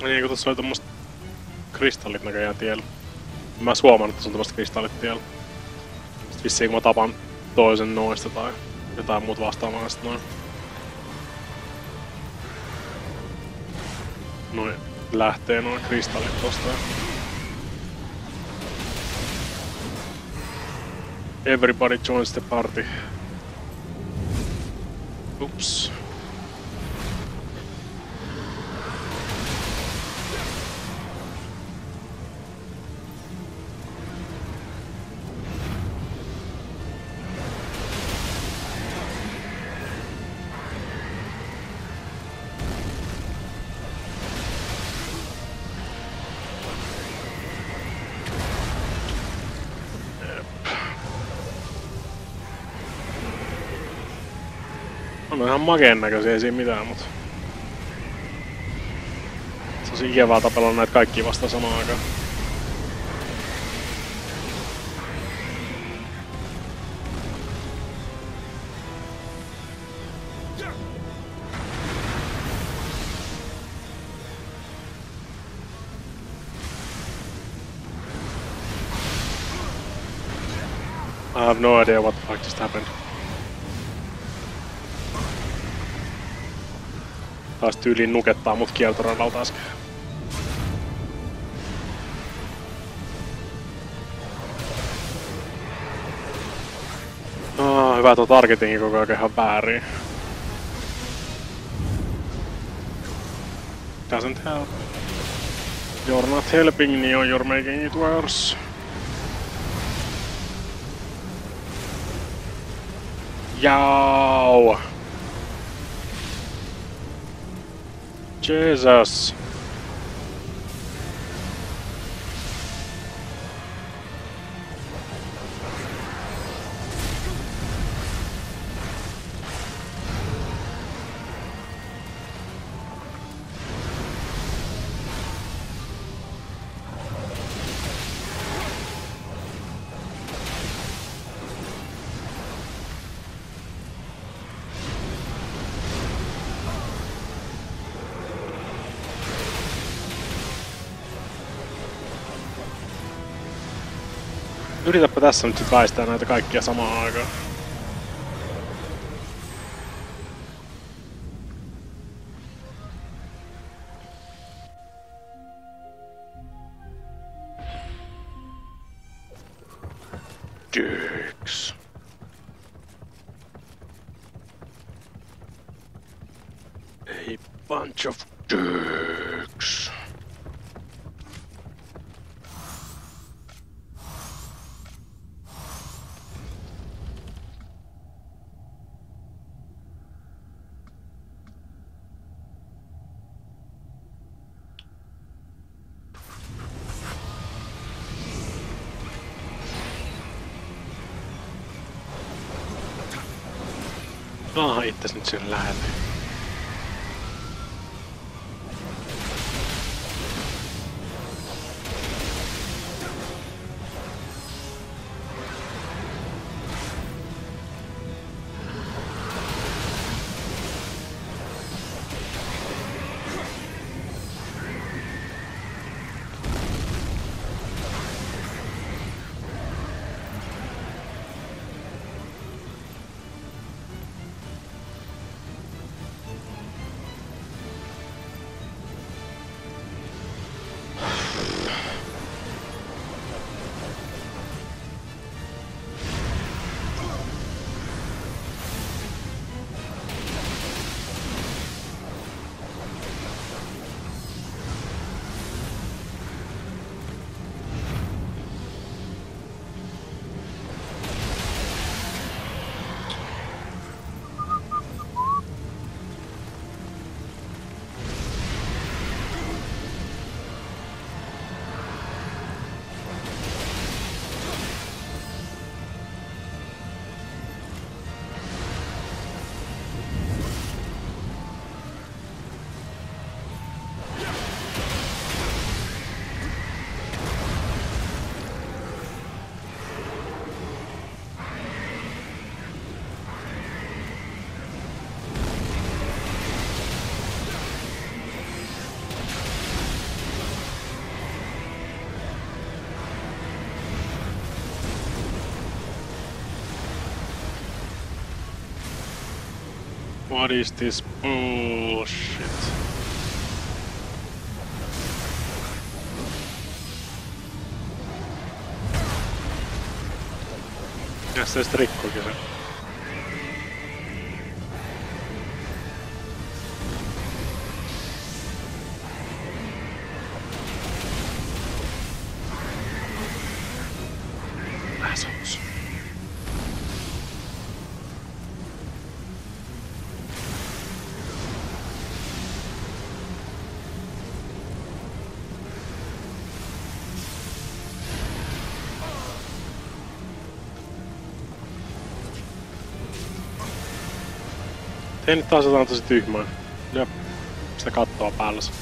Niin, kun tuossa oli tommoset kristallit näköjään tiellä. Mä oon huomannut, että se on tommoset kristallit tiellä. Sitten vissiin kun mä tapan toisen noista tai jotain muut vastaavaa, sit noin lähtee noin kristallit tosta. Everybody joins the party. Ups. On ihan makeen näköisiä, ei siinä mitään, mut... Se on ikävää tapella näitä kaikkia vasta samaan aikaan. I have no idea what the fuck just happened. Taas tyyliin nukettaa mut kiertoradalta äsken. Hyvä tuo targetingi koko ajan ihan väärin. Doesn't help. You're not helping, Neo, you're making it worse. Yow! Jesus! Yritäpä tässä nyt sit väistää näitä kaikkia samaan aikaan. Dicks. A bunch of dicks. Itses nyt sen lähelle. What is this bullshit? Ja se rikkoikin se. Assholes. Ei nyt taas jotain tosi tyhmää. Jop. Sitä kattoa päälläs.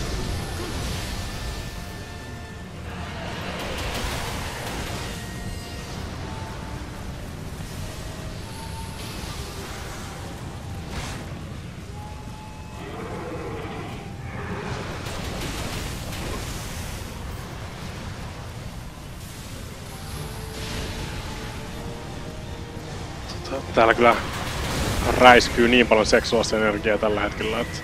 Täällä kyllä räiskyy niin paljon seksuaalista energiaa tällä hetkellä, että...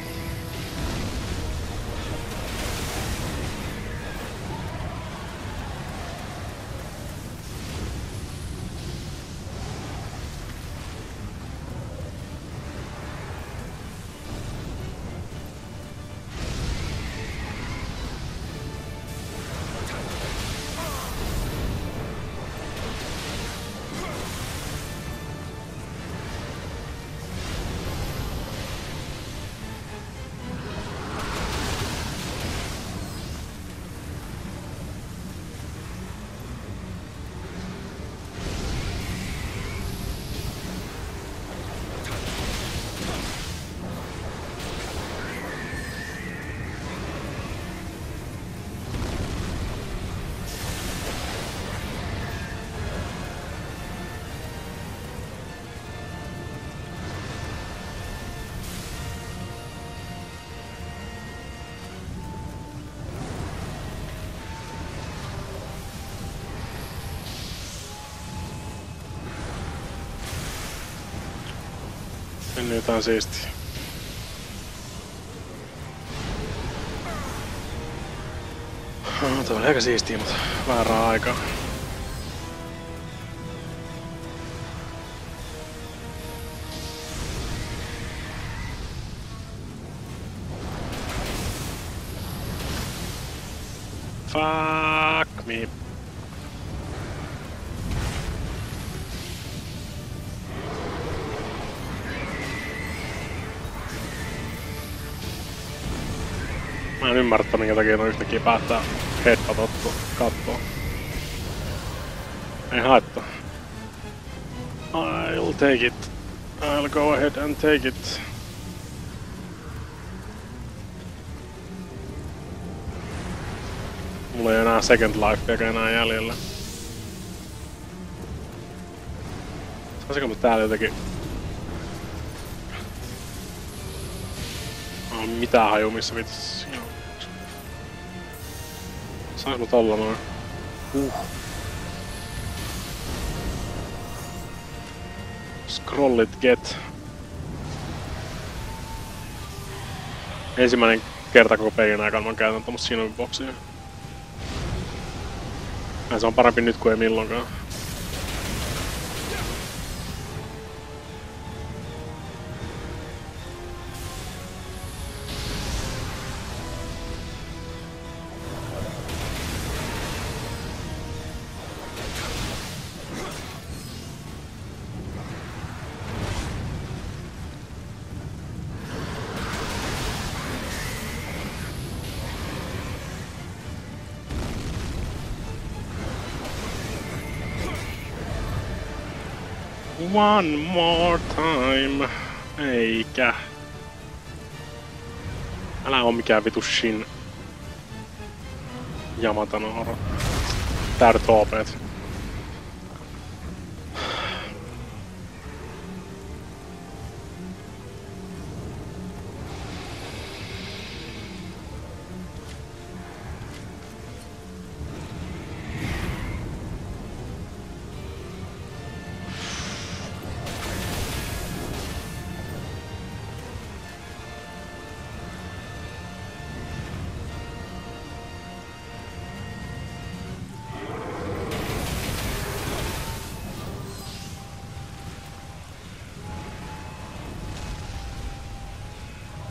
Ennen jotain siistiä. Tää oli aika siistiä, mutta väärää aikaa. Fuck me. Mä en ymmärrä, minkä takia no yhtäkkiä päättää headbutottua kattoa. Ei haittaa. I'll take it. I'll go ahead and take it. Mulla ei enää second life enää jäljellä. Saisinko mä täällä jotenkin... Mitään haju missä vitsi. Sais mut olla noin? Scrollit get. Ensimmäinen kerta koko pelin aikana mä käytän tommosia Shinobi-boksia. Se on parempi nyt kuin ei milloinkaan. One more time. Eikä. Älä oo mikään vitu Shin. Yamata Nooro. Täydet HP:t.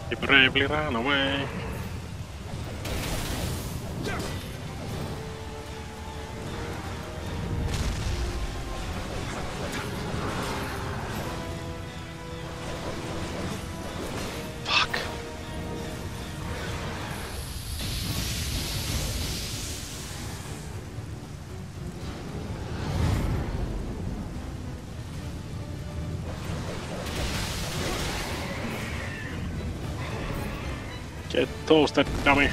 He bravely ran away. Fuck. Get toasted, dummy.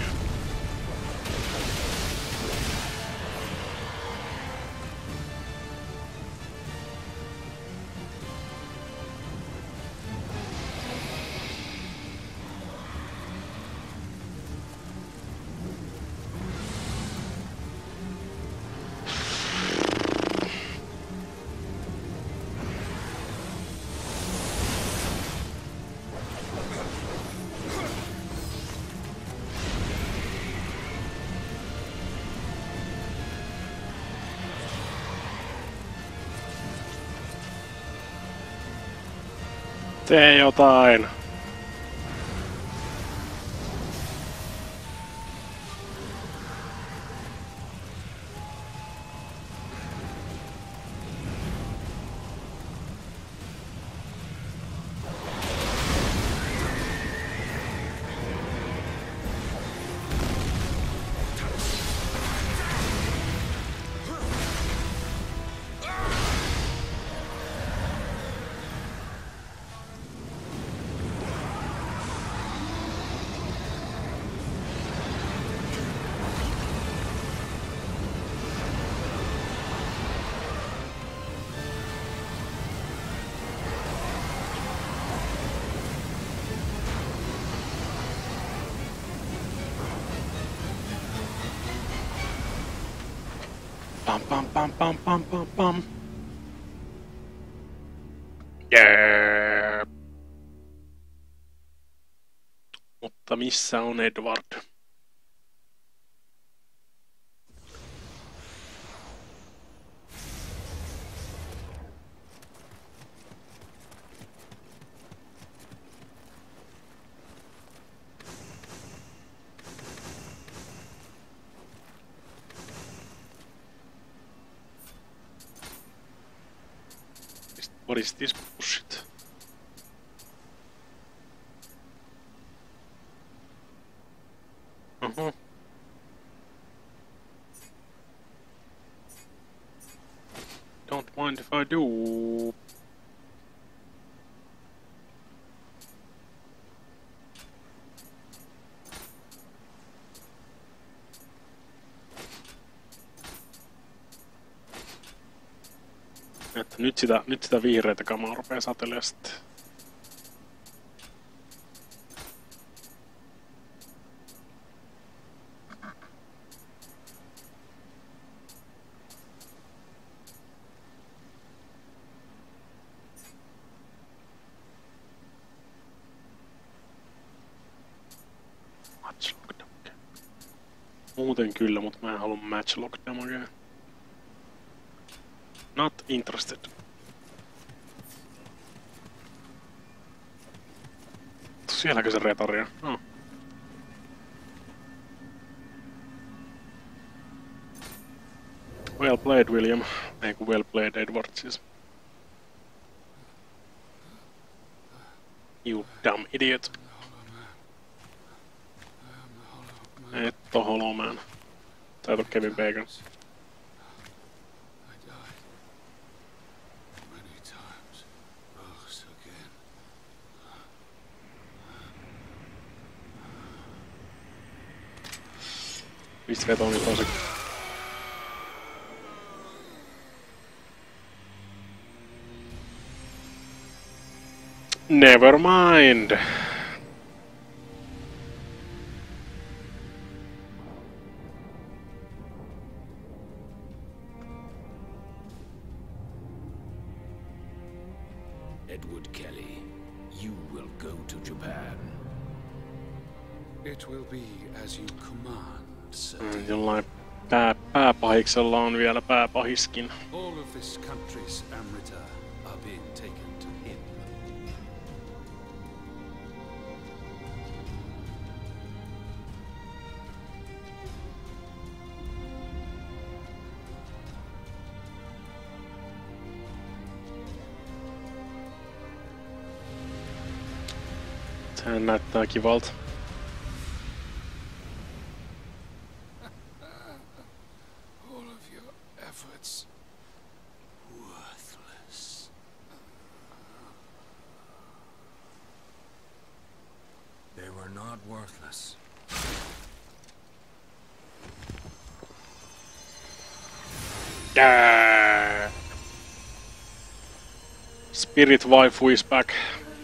Tee jotain. Pam pam pam pam pam pam pam. Jee. Mutta missä on Edward? What is this bullshit? Don't mind if I do. Että nyt sitä vihreätä kamaa rupee satelemaan sitten. Matchlock damage. Muuten kyllä, mutta mä en halua matchlock damagea. Not interested. Sielläkö se retaria? Oh. Well played, William. Ei kun well played, Edward siis. You dumb idiot. Et oo Hollow Man. Sä et oo Kevin Bacon. Mistä veto on tosi? Never mind. Edward Kelly, you will go to Japan. It will be as you command. Jollain pääpahiksella on vielä pääpahiskin. All of this country's Amrita are being taken to him. Sehän näyttää kivalta. All of your efforts worthless. They were not worthless. Spirit waifu is back.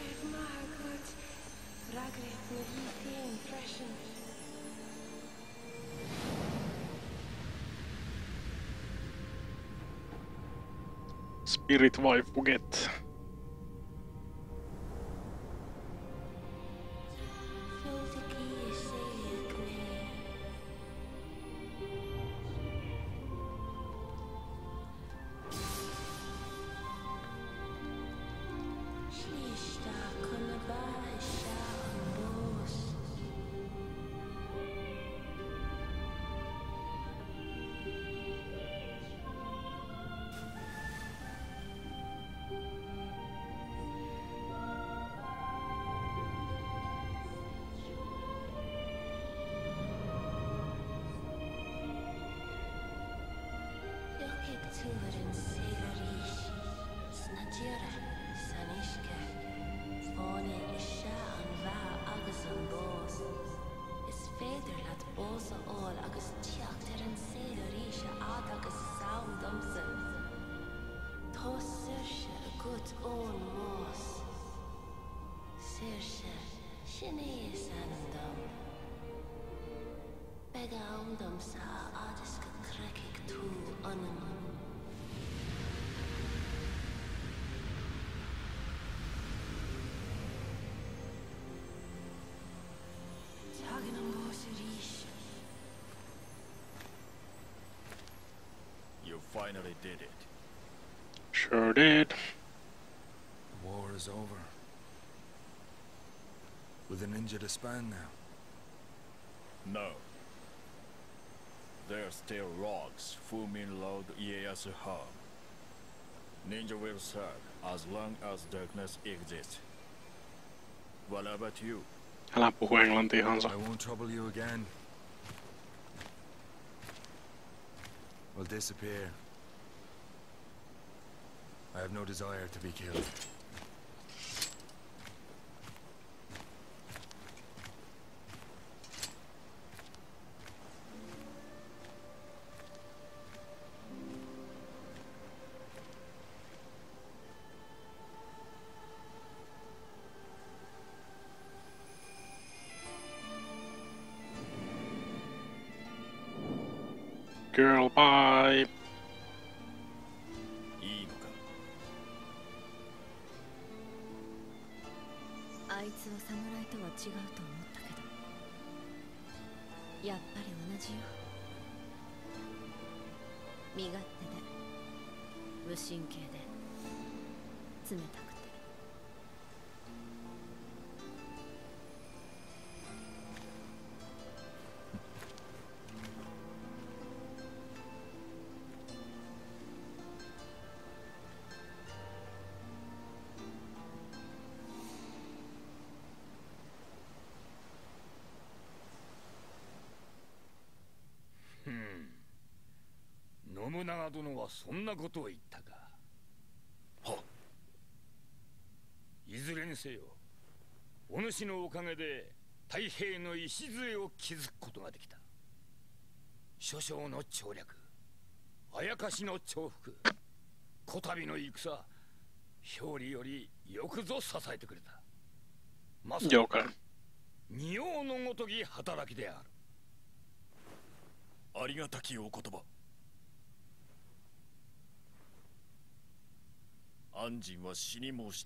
Spirit waifu get. Turen Selarish, Snatira, Sanishka, Fone Isha and Va Agasan Bos. Is Feder lat Bosa all Agus Tiachteran Selarisha Adagus Sound Dumsen. Tos Sersha a good own Mos. Sersha, Shine Sanandum. Bega Undum Sa Adiska Krekik Tu Unum. You finally did it. Sure did. The war is over. With the ninja to span now. No. There are still rocks. Fumin Lord Ieyasu harm. Ninja will serve as long as darkness exists. What about you? Älä puhu englantia, Hansa. I won't trouble you again. Will disappear. I have no desire to be killed. Girl, bye. いいのか。 あいつは侍とは違うと思ったけど、やっぱり同じよ。身勝手で無神経で冷たくて。 信長殿はそんなことを言ったか。はっ。いずれにせよ、お主のおかげで太平の礎を築くことができた。諸将の調略、あやかしの重複、こたびの戦、表裏よりよくぞ支えてくれた。まさに仁王のごとき働きである。ありがたきお言葉。安仁は死に申した。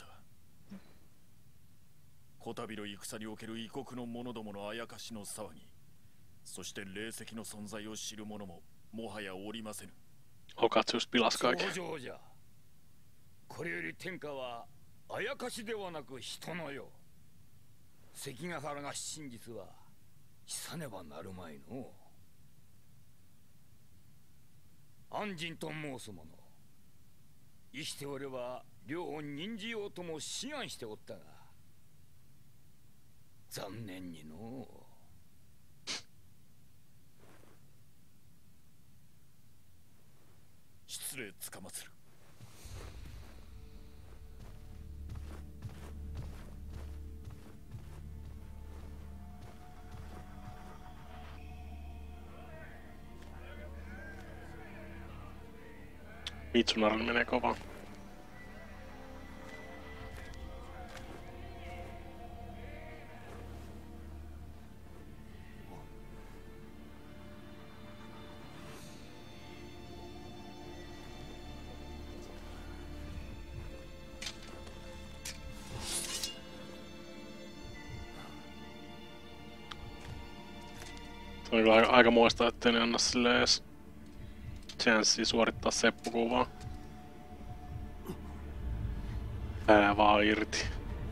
こたびの戦における異国の者どものあやかしの騒ぎ、そして霊石の存在を知る者ももはやおりませぬ。 Okatsus pilas kaiken. 上々じゃ。これより天下はあやかしではなく人のよう。関ヶ原が真実はさねばなるまいの。安仁と申す者、生きておれば両を任じようとも志願しておったが、 残念にの。失礼つかまつる。 Mitsunaran menee kovaa. Se on kyllä aika muista, ettei ne anna silleen edes chanssiä suorittaa seppukuvaa. Pää vaan irti.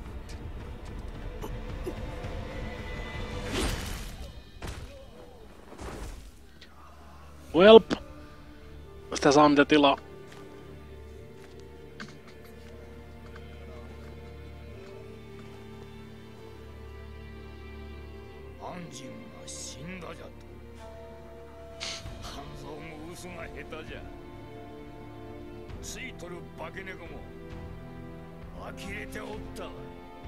Welp! Sitä saa mitä tilaa. Anjinが死んだじゃと。半蔵も嘘が下手じゃ。ついとる化け猫も呆れておったわ。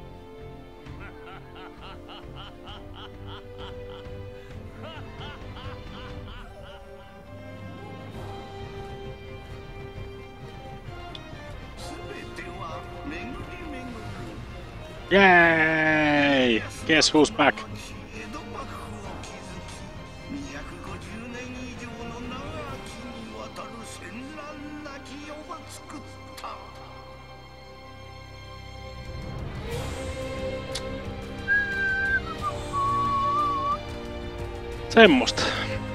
Yay! Guess who's back? Semmosta.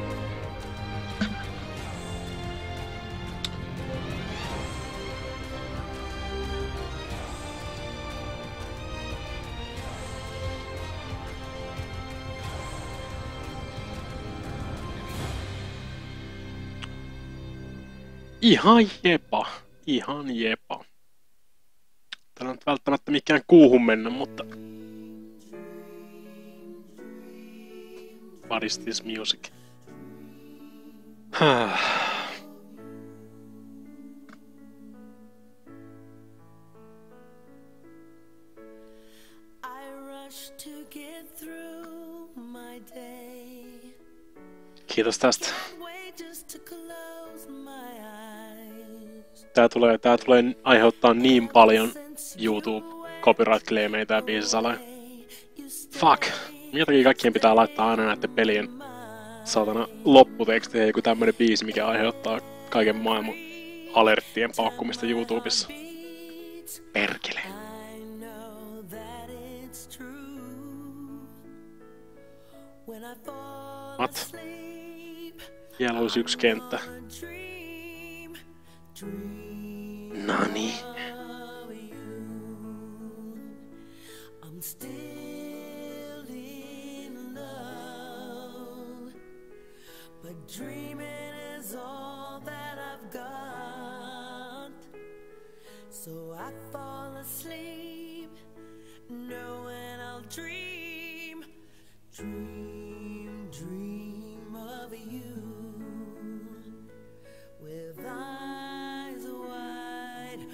Ihan jepa. Ihan jepa. Täällä on välttämättä mikään kuuhun mennä, mutta... What is this music? Kiitos tästä. Tää tulee aiheuttaa niin paljon YouTube-copyright-claimeja tää biisi salee. Fuck! Minkä takia kaikkien pitää laittaa aina näiden pelien saatana lopputeksteihin joku tämmönen biisi, mikä aiheuttaa kaiken maailman alerttien paukkumista YouTubessa. Perkele. What? Vielä olisi yksi kenttä. Nani? Dreaming is all that I've got, so I fall asleep knowing I'll dream, dream, dream of you with eyes wide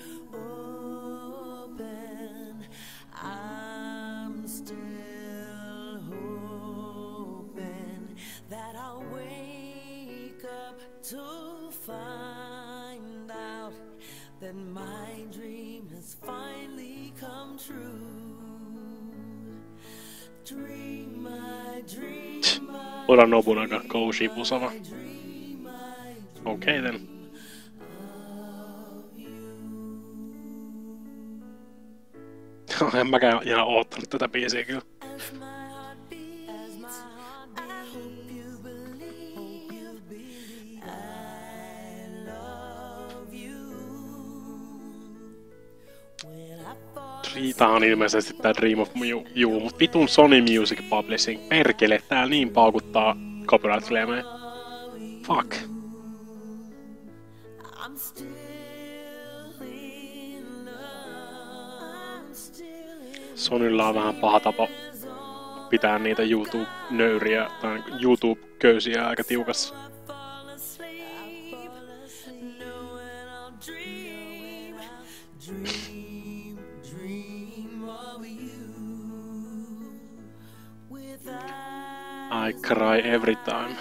open. I'm still hoping that I'll wake up to find out that my dream has finally come true. Dream my dream. Oda Nobunaga, Koushi Busava. Okay then. En mäkään ihan oottanut tätä biisiä kyllä. Tää on ilmeisesti tää Dream of You, mut vitun Sony Music Publishing, perkele, täällä niin paukuttaa copyright-claimeja. Fuck. Sonylla on vähän paha tapa pitää niitä YouTube-nöyriä tai YouTube-köysiä aika tiukassa. fall asleep, knowing I'll dream of you. Without I cry every time.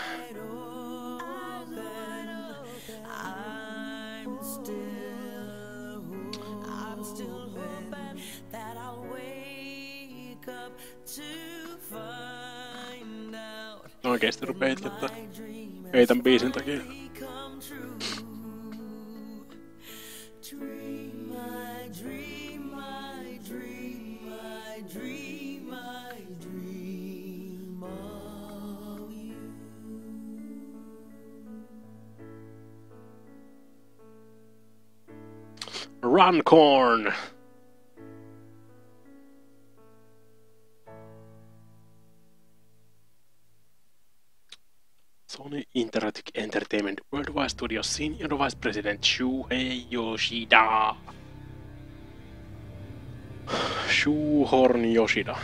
I'm still hoping that I'll wake up to find out Oikeesti rupee itkettää. my dream Ei tän biisin takia. come true. Dream, my dream, my dream, my dream, my dream of you. Runcorn! Sony Interactive Entertainment Worldwide Studios Senior Vice President Shuhei Yoshida. Shuhorn Yoshida.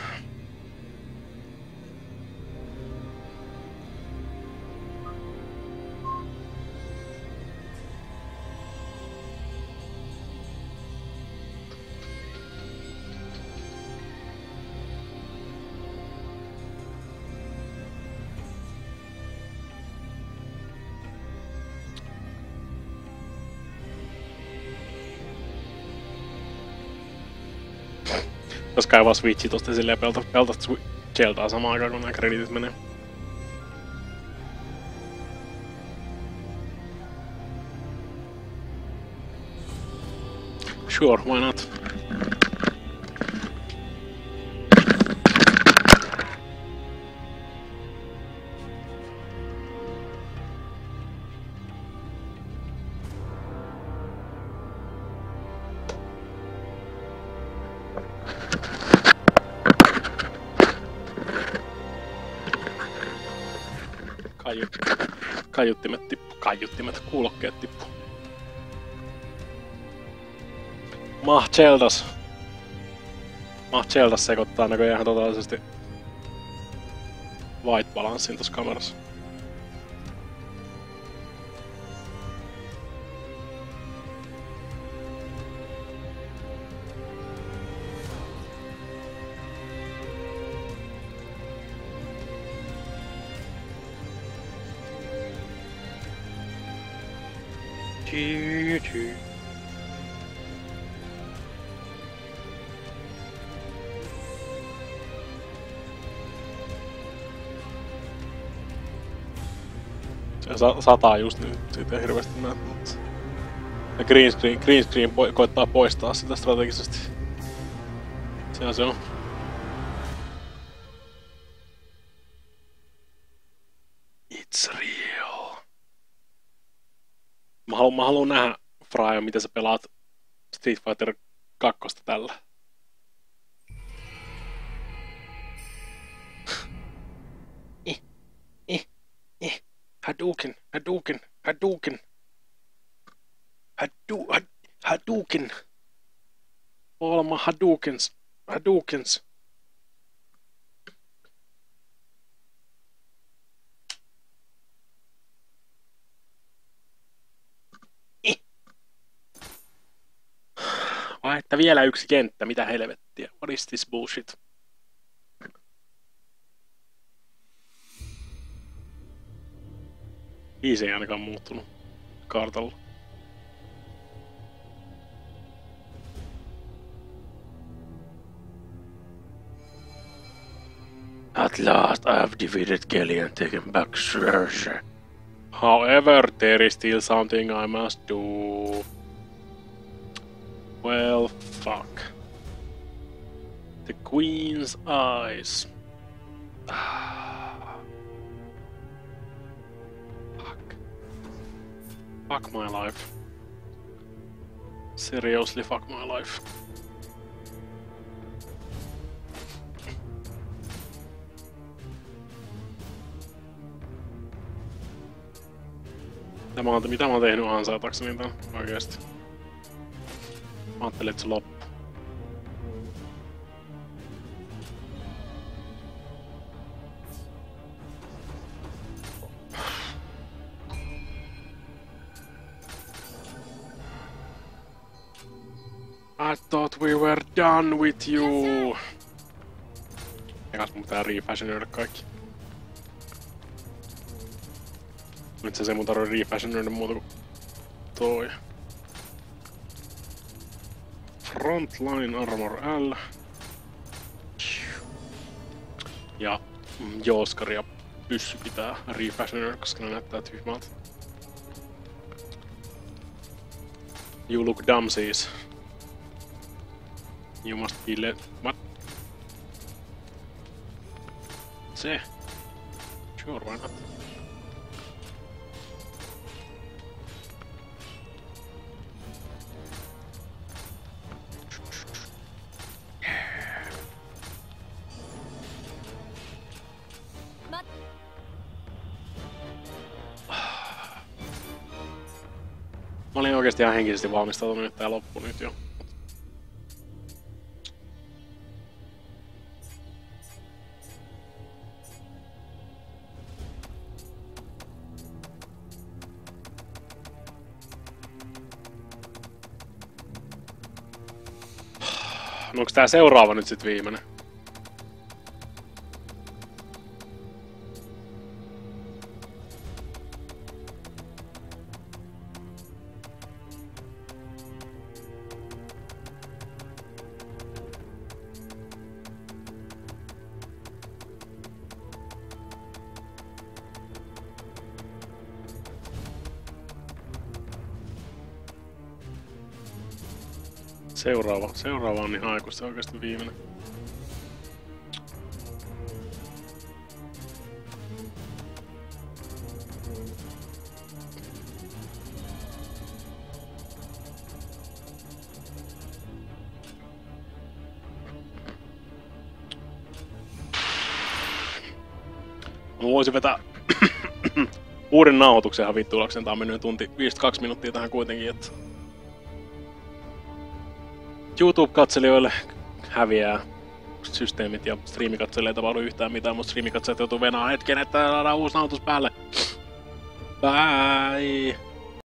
Jos kaivaa Switchi tosta silleen peltat Zeldaa samaan aikaan kun nää kreditit menee. Sure, why not? Kaiuttimet, kuulokkeet tippu. Zeldas sekoittaa näköjään ihan totaalisesti white balanssin tossa kamerassa. Se sataa just nyt, siitä ei hirveästi näe, mutta... Ja green screen koittaa poistaa sitä strategisesti. Se on. It's real. Mä haluan nähdä, Fraja, miten sä pelaat Street Fighter 2 tällä. Hadouken. All my Hadoukens. Vai että vielä yksi kenttä, mitä helvettiä? What is this bullshit? Biisi ei ainakaan muuttunut kartalla. At last I have defeated Kelly and taken back Shrek. However, there is still something I must do. Well, fuck. The Queen's eyes. Fuck my life. Seriously, fuck my life. Mitä mä oon tehnyt ansaitakseni tän oikeesti? Mä ajattelin, että se loppu. I thought we were done with you. Ekas mun pitää refashionöidä kaikki. Nyt se mun tarvii refashionöidä muuta kuin toi. Frontline Armor L. Ja Jooskari ja pyssy pitää refashionöidä, koska ne näyttää tyhmältä. You look dumb siis. You must be what? Se. Sure, why not? Mä olin oikeesti ihan henkisesti valmistautunut, että tää loppui nyt jo. No onks tää seuraava nyt sit viimeinen? Seuraava on ihan aikuista oikeesti viimeinen. Mä voisin vetää uuden nauhoituksen ihan vittuilakseen. Tää on mennyt tunti 52 minuuttia tähän kuitenkin, että YouTube-katselijoille häviää systeemit ja striimikatselijoille ei tapahdu yhtään mitään, mutta striimikatselijat joutuu venaan hetken, että saadaan uusi nauhoitus päälle. Bye!